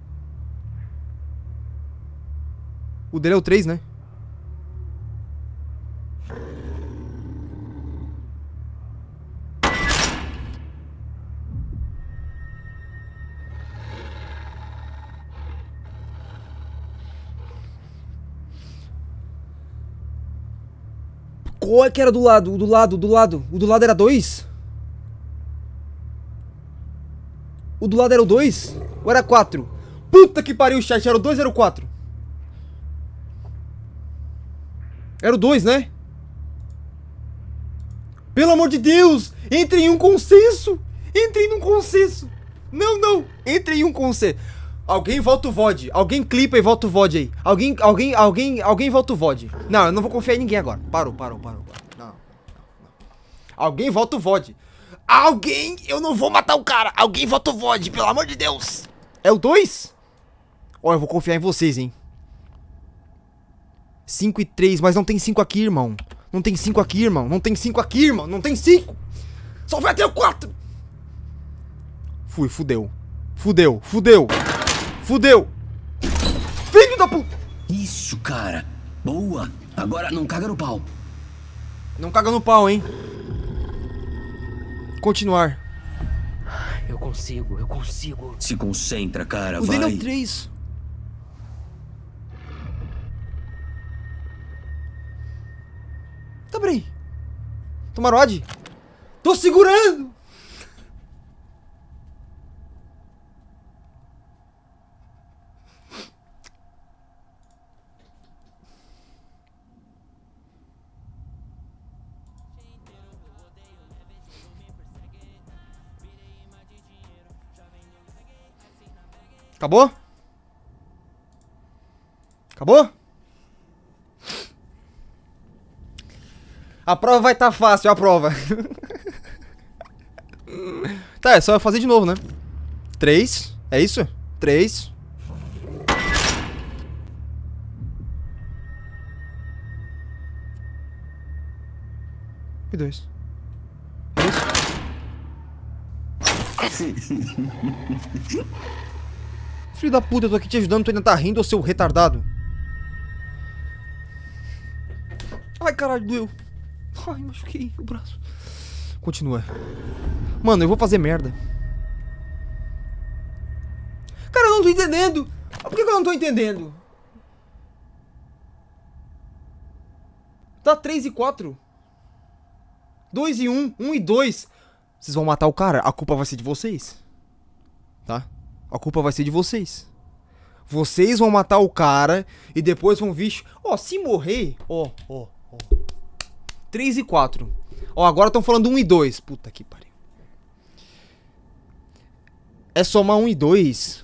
O dele é o três, né? Qual é que era do lado? O do lado, do lado. O do lado era dois? O do lado era o dois? Ou era quatro? Puta que pariu, chat. Era o dois ou era o quatro? Era o dois, né? Pelo amor de Deus! Entre em um consenso! Entre em um consenso! Não, não! Entre em um consenso! Alguém volta o V O D. Alguém clipa e volta o V O D aí. Alguém, alguém, alguém, alguém volta o V O D. Não, eu não vou confiar em ninguém agora. Parou, parou, parou. parou. Não, não, não. Alguém volta o V O D. Alguém, eu não vou matar o cara. Alguém volta o V O D, pelo amor de Deus. É o dois? Ó, eu vou confiar em vocês, hein. cinco e três, mas não tem cinco aqui, irmão. Não tem cinco aqui, irmão. Não tem cinco aqui, irmão. Não tem cinco. Só vai ter o quatro. Fui, fudeu. Fudeu, fudeu. Fudeu! Filho da puta! Isso, cara. Boa. Agora não caga no pau. Não caga no pau, hein? Continuar. Eu consigo, eu consigo. Se concentra, cara. O vai. dele é o três. Tá, peraí. Tomarode? Tô segurando! Acabou? Acabou? A prova vai estar tá fácil, a prova. Tá, é só eu fazer de novo, né? Três. É isso? Três. E dois. É isso? Filho da puta, eu tô aqui te ajudando, tu ainda tá rindo, ô seu retardado. Ai, caralho, doeu. Ai, machuquei o braço. Continua. Mano, eu vou fazer merda. Cara, eu não tô entendendo. Por que eu não tô entendendo? Tá três e quatro. dois e um. um e dois. Vocês vão matar o cara. A culpa vai ser de vocês. Tá? A culpa vai ser de vocês. Vocês vão matar o cara e depois vão vir... Ó, oh, se morrer... Ó, ó, ó. três e quatro. Ó, agora estão falando um e dois. Puta que pariu. É somar um e dois.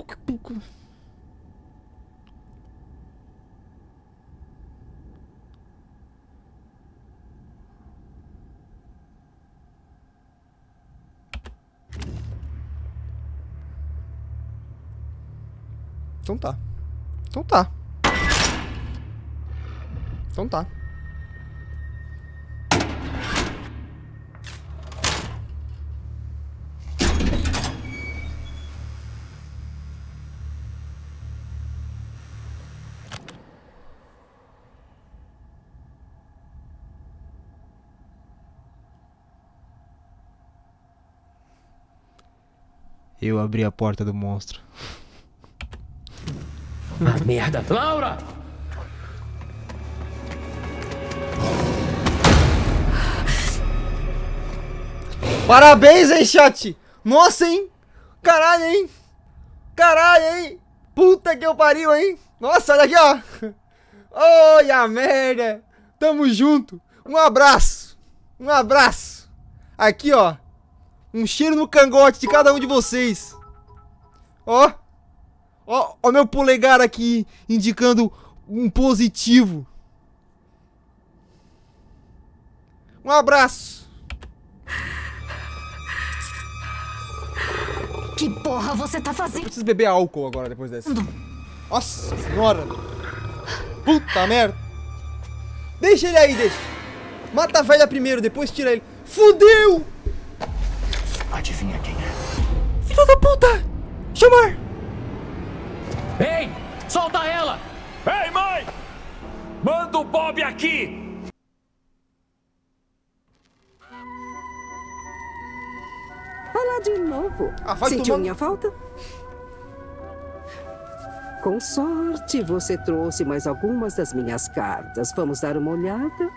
Então tá. Então tá. Então tá. Eu abri a porta do monstro. Ah, merda. Laura! Parabéns, hein, chat! Nossa, hein? Caralho, hein? Caralho, hein? Puta que eu pariu, hein? Nossa, olha aqui, ó! Olha a merda! Tamo junto! Um abraço! Um abraço! Aqui, ó! Um cheiro no cangote de cada um de vocês! Ó! Ó, ó meu polegar aqui, indicando um positivo. Um abraço. Que porra você tá fazendo? Eu preciso beber álcool agora, depois dessa. Nossa senhora. Puta merda. Deixa ele aí, deixa. Mata a velha primeiro, depois tira ele. Fudeu. Adivinha quem é? Filho da puta. Chamar. Ei! Solta ela! Ei, mãe! Manda o Bob aqui! Olá de novo. Ah, sentiu tomando... minha falta? Com sorte, você trouxe mais algumas das minhas cartas. Vamos dar uma olhada?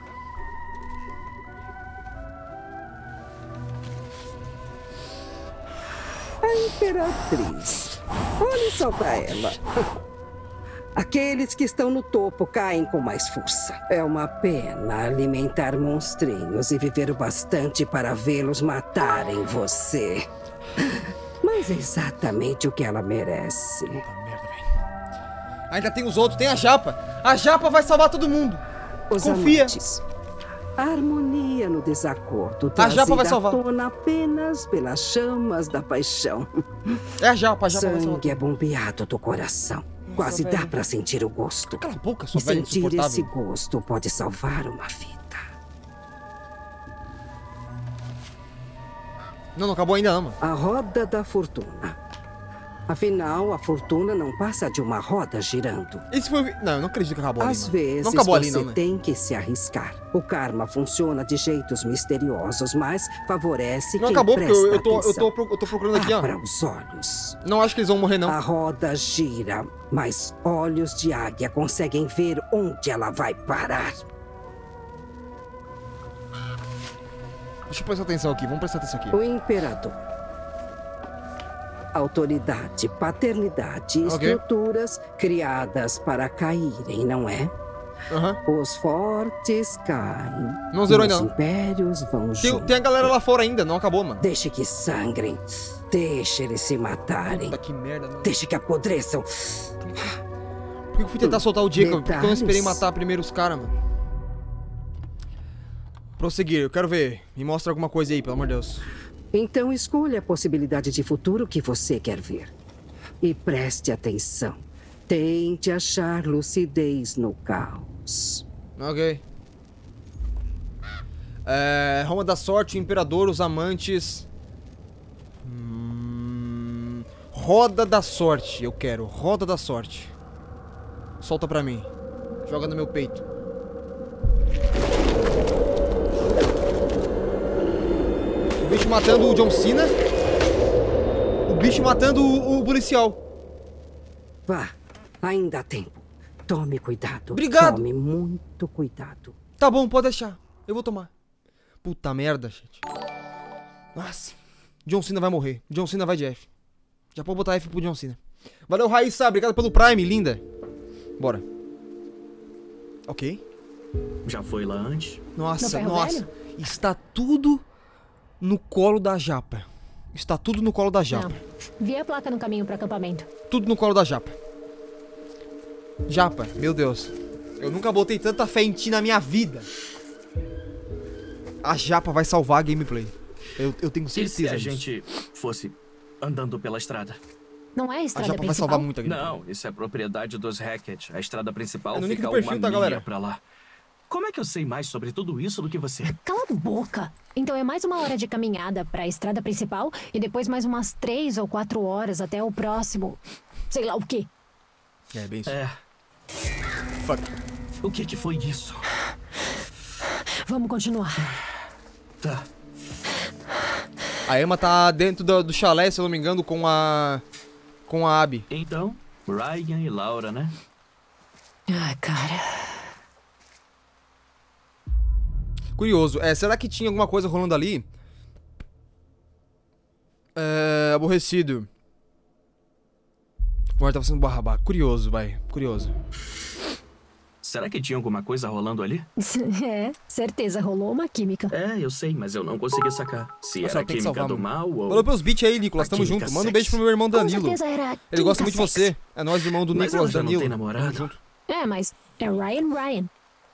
A Imperatriz. Olhe só pra ela. Aqueles que estão no topo caem com mais força. É uma pena alimentar monstrinhos e viver o bastante para vê-los matarem você. Mas é exatamente o que ela merece. Puta merda, velho. Ainda tem os outros, tem a Japa. A Japa vai salvar todo mundo. Os Confia. Amantes. A harmonia no desacordo. A Japa vai salvar. Tona apenas pelas chamas da paixão. É a Japa, a Japa vai salvar. Sangue é bombeado do coração. Nossa, quase velho. Dá pra sentir o gosto. Cala a boca, sua e velha sentir esse gosto pode salvar uma vida. Não, não acabou ainda, não, mano. A roda da fortuna. Afinal, a fortuna não passa de uma roda girando. Esse foi... Não, eu não acredito que acabou ali, Às mano. vezes, não acabou ali, você não, né? tem que se arriscar. O karma funciona de jeitos misteriosos, mas favorece não quem acabou, porque presta eu, eu, tô, eu, atenção. tô, eu tô procurando aqui, ó. Abra os olhos. Não acho que eles vão morrer, não. A roda gira, mas olhos de águia conseguem ver onde ela vai parar. Deixa eu prestar atenção aqui, vamos prestar atenção aqui. O imperador. Autoridade, paternidade e okay. estruturas criadas para caírem, não é? Uhum. Os fortes caem. Não zerou ainda. Os impérios vão tem, junto. Tem a galera lá fora ainda, não acabou, mano. Deixe que sangrem. Deixe eles se matarem. Puta, que merda, mano. Deixe que apodreçam. Por que eu fui tentar soltar o Jacob? Porque eu não esperei matar primeiro os caras, mano. Prosseguir, eu quero ver. Me mostra alguma coisa aí, pelo amor de Deus. Então escolha a possibilidade de futuro que você quer ver. E preste atenção. Tente achar lucidez no caos. Ok. É, Roma da Sorte, o Imperador, os Amantes... Hum, Roda da Sorte, eu quero. Roda da Sorte. Solta pra mim. Joga no meu peito. O bicho matando o John Cena. O bicho matando o, o policial. Vá, ainda há tempo. Tome cuidado. Obrigado. Tome muito cuidado. Tá bom, pode deixar. Eu vou tomar. Puta merda, gente. Nossa. John Cena vai morrer. John Cena vai de F. Já pode botar F pro John Cena. Valeu, Raíssa. Obrigado pelo Prime, linda. Bora. Ok. Já foi lá antes? Nossa, nossa. Está tudo no colo da Japa. Está tudo no colo da Japa. Não. Vi a placa no caminho pro acampamento. Tudo no colo da Japa. Japa, meu Deus. Eu nunca botei tanta fé em ti na minha vida. A Japa vai salvar a gameplay. Eu, eu tenho certeza E se a disso. gente fosse andando pela estrada? Não é a estrada A Japa vai principal? salvar muito a gameplay. Não, isso é propriedade dos Hackett. A estrada principal É no link fica do perfil, uma tá, milha galera? pra lá. Como é que eu sei mais sobre tudo isso do que você? Cala a boca. Então é mais uma hora de caminhada pra estrada principal e depois mais umas três ou quatro horas até o próximo... sei lá o quê. É, bem isso. É. Fuck. O que que foi isso? Vamos continuar. Tá. A Emma tá dentro do, do chalé, se eu não me engano, com a... com a Abby. Então, Ryan e Laura, né? Ai, cara... Curioso. É, será que tinha alguma coisa rolando ali? É... Aborrecido. Agora tava sendo barrabá. Curioso, vai. Curioso. Será que tinha alguma coisa rolando ali? É, certeza, rolou uma química. É, eu sei, mas eu não consegui sacar. Se Nossa, era tem que química salvar, do mano. mal ou... Valeu pelos beats aí, Nicolas. A Tamo química junto. Manda um sex. beijo pro meu irmão Com Danilo. certeza era Ele gosta química muito de sex. você. É nós, irmão do Mas Nicolas ela já não Danilo. tem namorado? Tamo junto. É, mas é Ryan Ryan.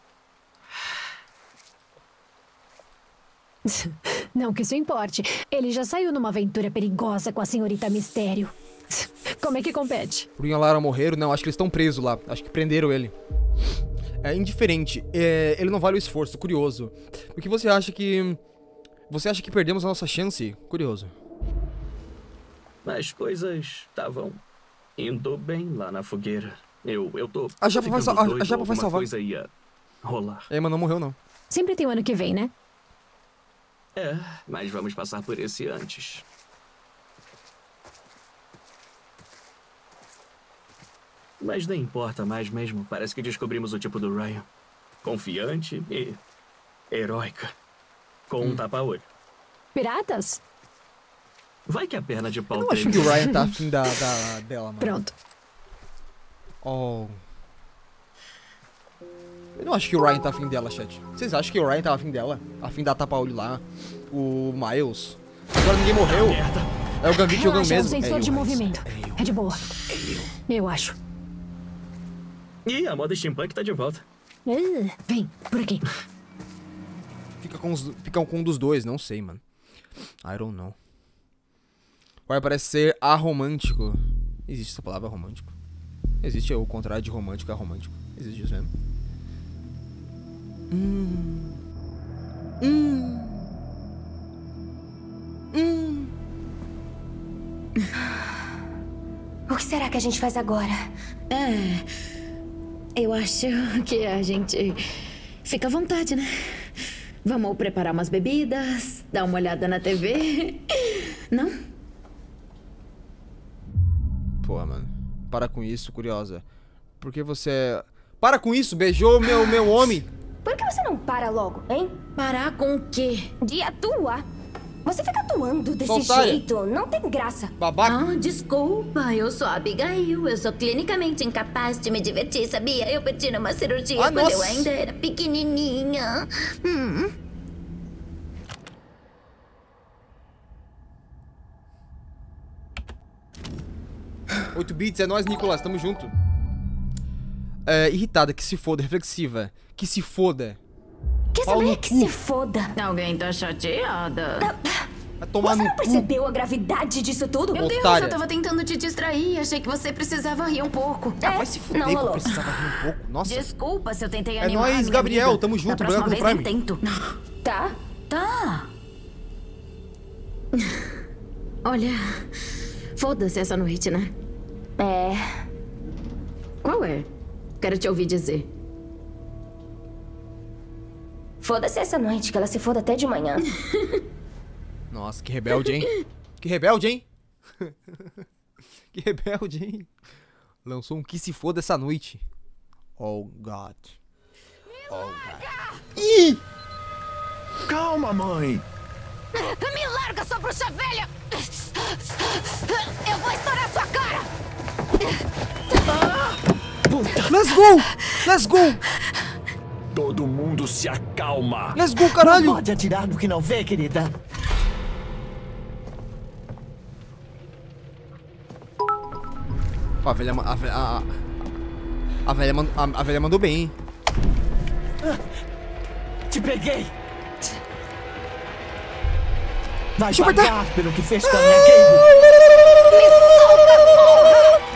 Não que isso importe. Ele já saiu numa aventura perigosa com a senhorita Mistério. Como é que compete? Bruno e a Lara morreram? Não, acho que eles estão presos lá. Acho que prenderam ele. É indiferente. É, ele não vale o esforço. Curioso. O que você acha que... Você acha que perdemos a nossa chance? Curioso. As coisas estavam indo bem lá na fogueira. Eu, eu tô... A Japa vai, ficando sal- a- doido, a Japa vai alguma salvar. coisa ia rolar. A Emma não morreu, não. Sempre tem o ano que vem, né? É, mas vamos passar por esse antes. Mas nem importa mais mesmo. Parece que descobrimos o tipo do Ryan. Confiante e heróica. Com um tapa-olho. Piratas? Vai que a perna de pau Eu não acho treme. que o Ryan tá afim da, da, dela, mano. Pronto. Oh. Eu não acho que o Ryan tá afim dela, chat. Vocês acham que o Ryan tá afim dela? Afim da tapa-olho lá? O Miles? Agora ninguém morreu. É o Gambit jogando Relaxa, é um mesmo. sensor É de eu, movimento. é É de boa. Eu acho. E a moda steampunk tá de volta. Uh, vem, por aqui. Fica com, os, fica com um dos dois, não sei, mano. I don't know. Vai parece ser aromântico. Existe essa palavra romântico? Existe o contrário de romântico, é romântico. Existe isso mesmo. Hum. Hum. Hum. O que será que a gente faz agora? É. Eu acho que a gente fica à vontade, né? Vamos preparar umas bebidas, dar uma olhada na T V. Não? Pô, mano. Para com isso, curiosa. Por que você... Para com isso, beijou meu, meu homem. Por que você não para logo, hein? Parar com o quê? De atuar. Você fica atuando desse Soltária. jeito. Não tem graça. Babaca. Ah, desculpa, eu sou a Abigail. Eu sou clinicamente incapaz de me divertir, sabia? Eu perdi numa cirurgia Ah, quando eu nossa. ainda era pequenininha. Hum. oito bits, é nóis, Nicolas, tamo junto. É, irritada, que se foda, reflexiva. Que se foda. Quer Pau saber no que cu. se foda? Alguém tá chateada. Vai tomar Você no não cu. percebeu a gravidade disso tudo? Meu Deus, Otária. eu tava tentando te distrair. Achei que você precisava rir um pouco. Ah, vai se fuder não que eu rolou. precisava rir um pouco. Nossa. Desculpa se eu tentei É animar. nóis, minha Gabriel. amiga. Tamo junto, Da próxima obrigado vez pelo nem tento. Tá? Tá. Olha, foda-se essa noite, né? É. Qual é? Quero te ouvir dizer. Foda-se essa noite, que ela se foda até de manhã. Nossa, que rebelde, hein? Que rebelde, hein? Que rebelde, hein? Lançou um que se foda essa noite. Oh, God. Oh, God. Ih! Calma, mãe. Me larga, sua bruxa velha! Eu vou estourar sua cara! Let's go! Let's go! Todo mundo se acalma. Let's go, caralho! Não pode atirar no que não vê, querida. Ó, a velha... ma- A, velha- a, a, a, velha mand- a, a velha mandou bem, hein? Te peguei. Vai Deixa eu pagar pelo que fez com a minha Kate. Me solta, porra!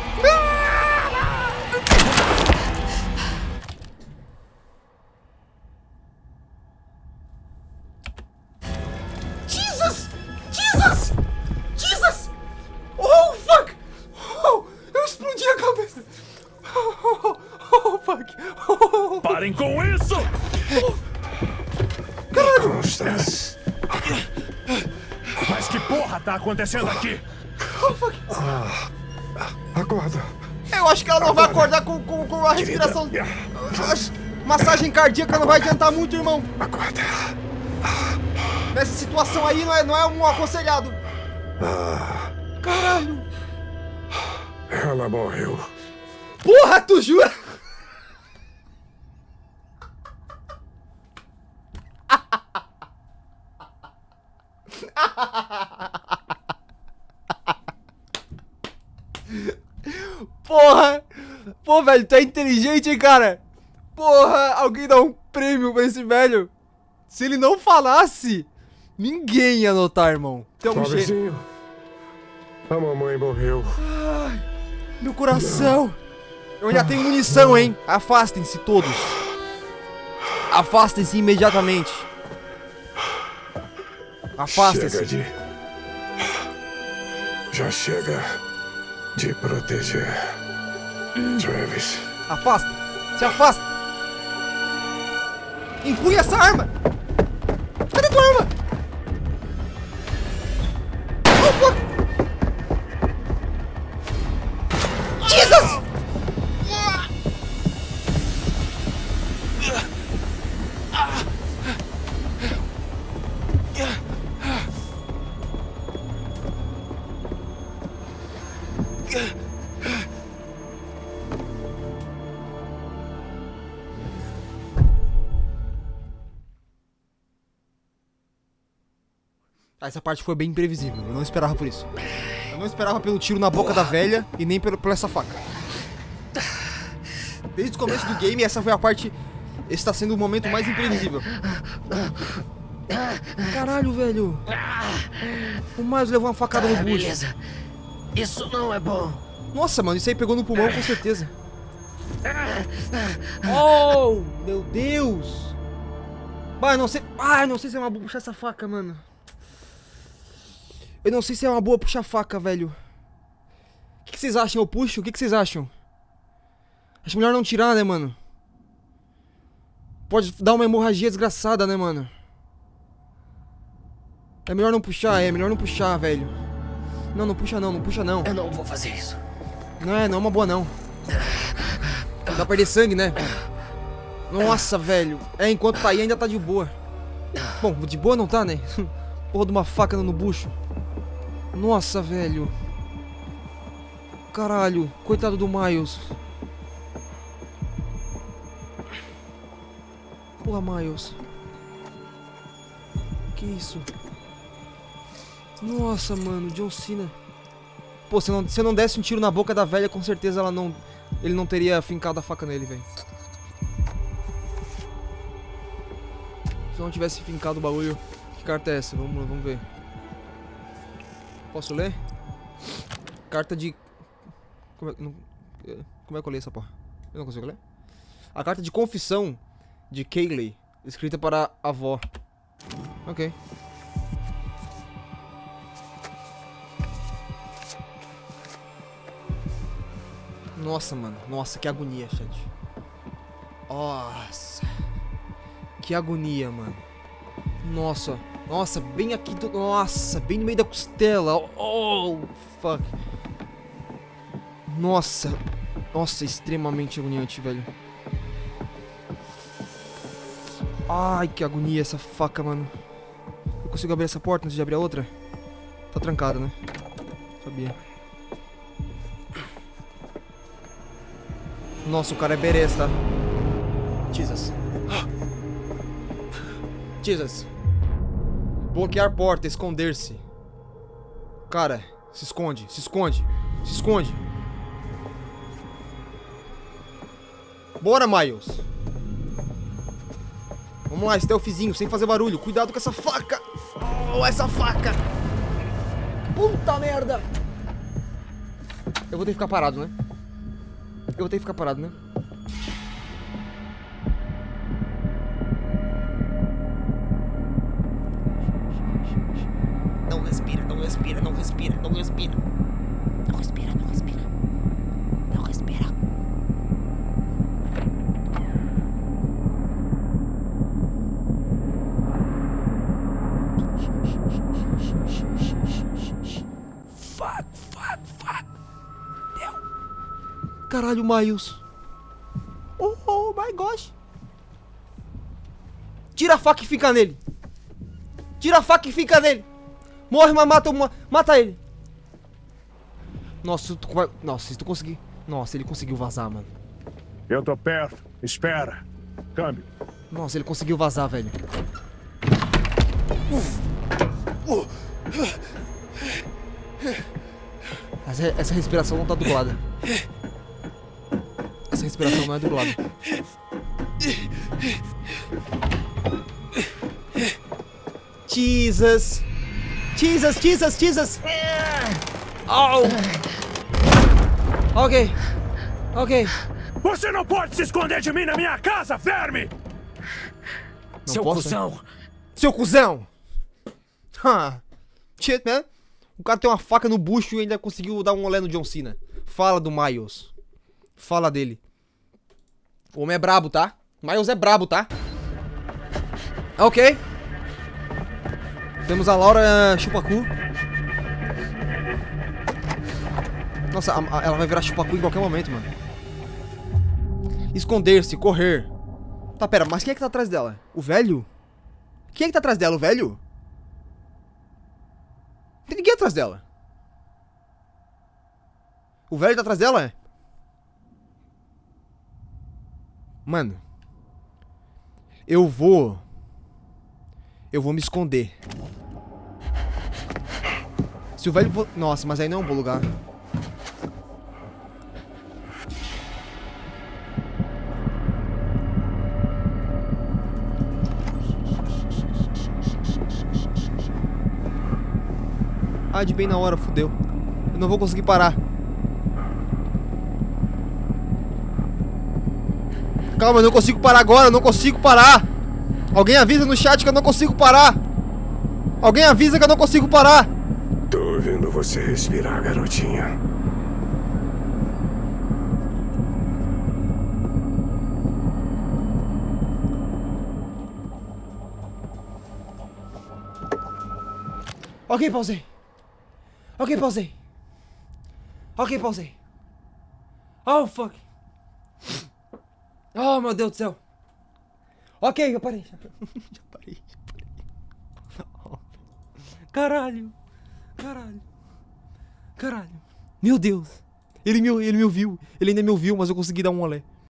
Jesus! Jesus! Jesus! Oh, fuck! Oh, eu explodi a cabeça! Oh, oh, fuck! Oh. Parem com isso! Constance. Mas que porra tá acontecendo aqui? Oh, fuck! Ah, acorda. Eu acho que ela não vai acordar com, com, com a respiração. Massagem cardíaca não vai adiantar muito, irmão. Acorda. Nessa situação aí não é, não é um aconselhado. Ah, Caralho. ela morreu. Porra, tu jura? Porra! Pô, velho, tu é inteligente, hein, cara? Porra, alguém dá um prêmio pra esse velho. Se ele não falasse, ninguém ia notar, irmão. Então, um jeito. Pobrezinho. A mamãe morreu. Ai, meu coração. Eu ainda tenho munição, hein? Afastem-se todos. Afastem-se imediatamente. Afastem-se. Chega de... Já chega de proteger. Travis. Afasta. Se afasta. Empunha essa arma. Cadê tua arma? Oh, fuck. Jesus! Ah, essa parte foi bem imprevisível, eu não esperava por isso. Eu não esperava pelo tiro na boca da velha e nem pelo, por essa faca. Desde o começo do game, essa foi a parte... Esse está sendo o momento mais imprevisível. Caralho, velho. O Miles levou uma facada no bucho. Beleza. Isso não é bom. Nossa, mano, isso aí pegou no pulmão com certeza. Oh, meu Deus. Bah, eu não sei... Ah, eu não sei se é uma boa puxar essa faca, mano. Eu não sei se é uma boa puxar faca, velho. O que, que vocês acham? Eu puxo? O que, que vocês acham? Acho melhor não tirar, né, mano? Pode dar uma hemorragia desgraçada, né, mano? É melhor não puxar, é melhor não puxar, velho. Não, não puxa não, não puxa não. Eu não vou fazer isso. Não é, não é uma boa não. Dá pra perder sangue, né? Nossa, velho. É, enquanto tá aí ainda tá de boa. Bom, de boa não tá, né? Porra de uma faca no bucho. Nossa, velho. Caralho, coitado do Miles. Porra, Miles. Que isso? Nossa, mano, John Cena. Pô, se, não, se eu não desse um tiro na boca da velha, com certeza ela não... Ele não teria fincado a faca nele, velho. não tivesse fincado o bagulho. Que carta é essa? Vamos, vamos ver. Posso ler? Carta de... Como é, não... Como é que eu leio essa porra? Eu não consigo ler? A carta de confissão de Kayleigh, escrita para a avó. Ok. Nossa, mano. Nossa, que agonia, chat. Nossa. Que agonia, mano. Nossa. Nossa, bem aqui do... Nossa, bem no meio da costela. Oh, fuck. Nossa. Nossa, extremamente agoniante, velho. Ai, que agonia essa faca, mano. Eu consigo abrir essa porta antes de abrir a outra? Tá trancada, né? Sabia. Nossa, o cara é berés, tá? Jesus. Jesus. Bloquear porta, esconder-se. Cara, se esconde, se esconde, se esconde. Bora, Miles. Vamos lá, stealthzinho, sem fazer barulho. Cuidado com essa faca. Oh, essa faca. Puta merda. Eu vou ter que ficar parado, né? Eu vou ter que ficar parado, né? Não respira, não respira, não respira, não respira. Não respira, não respira. Não respira. Fuck, fuck, fuck. Deu. Caralho, Miles. Oh, oh my gosh. Tira a faca e fica nele. Tira a faca e fica nele. Morre, mas mata, uma, mata ele. Nossa, tu vai... Nossa, se tu conseguir... Nossa, ele conseguiu vazar, mano. Eu tô perto. Espera. Câmbio. Nossa, ele conseguiu vazar, velho. Uh. Uh. Essa, essa respiração não tá dublada. Essa respiração não é dublada. Jesus. Jesus, Jesus, Jesus. Oh. Ok. Ok. Você não pode se esconder de mim na minha casa, verme! Não Seu posso, cuzão. Hein? Seu cuzão. Huh. Shit, man. O cara tem uma faca no bucho e ainda conseguiu dar um olé no John Cena. Fala do Miles. Fala dele. O homem é brabo, tá? Miles é brabo, tá? Ok. Temos a Laura Chupacu. Nossa, a, a, ela vai virar Chupacu em qualquer momento, mano. Esconder-se, correr. Tá, pera, mas quem é que tá atrás dela? O velho? Quem é que tá atrás dela? O velho? Não tem ninguém atrás dela. O velho tá atrás dela, é? Mano. Eu vou... Eu vou me esconder. Se o velho for... Nossa, mas aí não é um bom lugar. Ah, de bem na hora, fudeu. Eu não vou conseguir parar. Calma, eu não consigo parar agora, eu não consigo parar. Alguém avisa no chat que eu não consigo parar. Alguém avisa que eu não consigo parar. Tô ouvindo você respirar, garotinha. Ok, pausei. Ok, pausei. Ok, pausei. Oh, fuck. Oh, meu Deus do céu. Ok, eu parei. Já parei, já parei. Oh. Caralho. Caralho. Caralho. Meu Deus. Ele me, ele me ouviu. Ele ainda me ouviu, mas eu consegui dar um olé.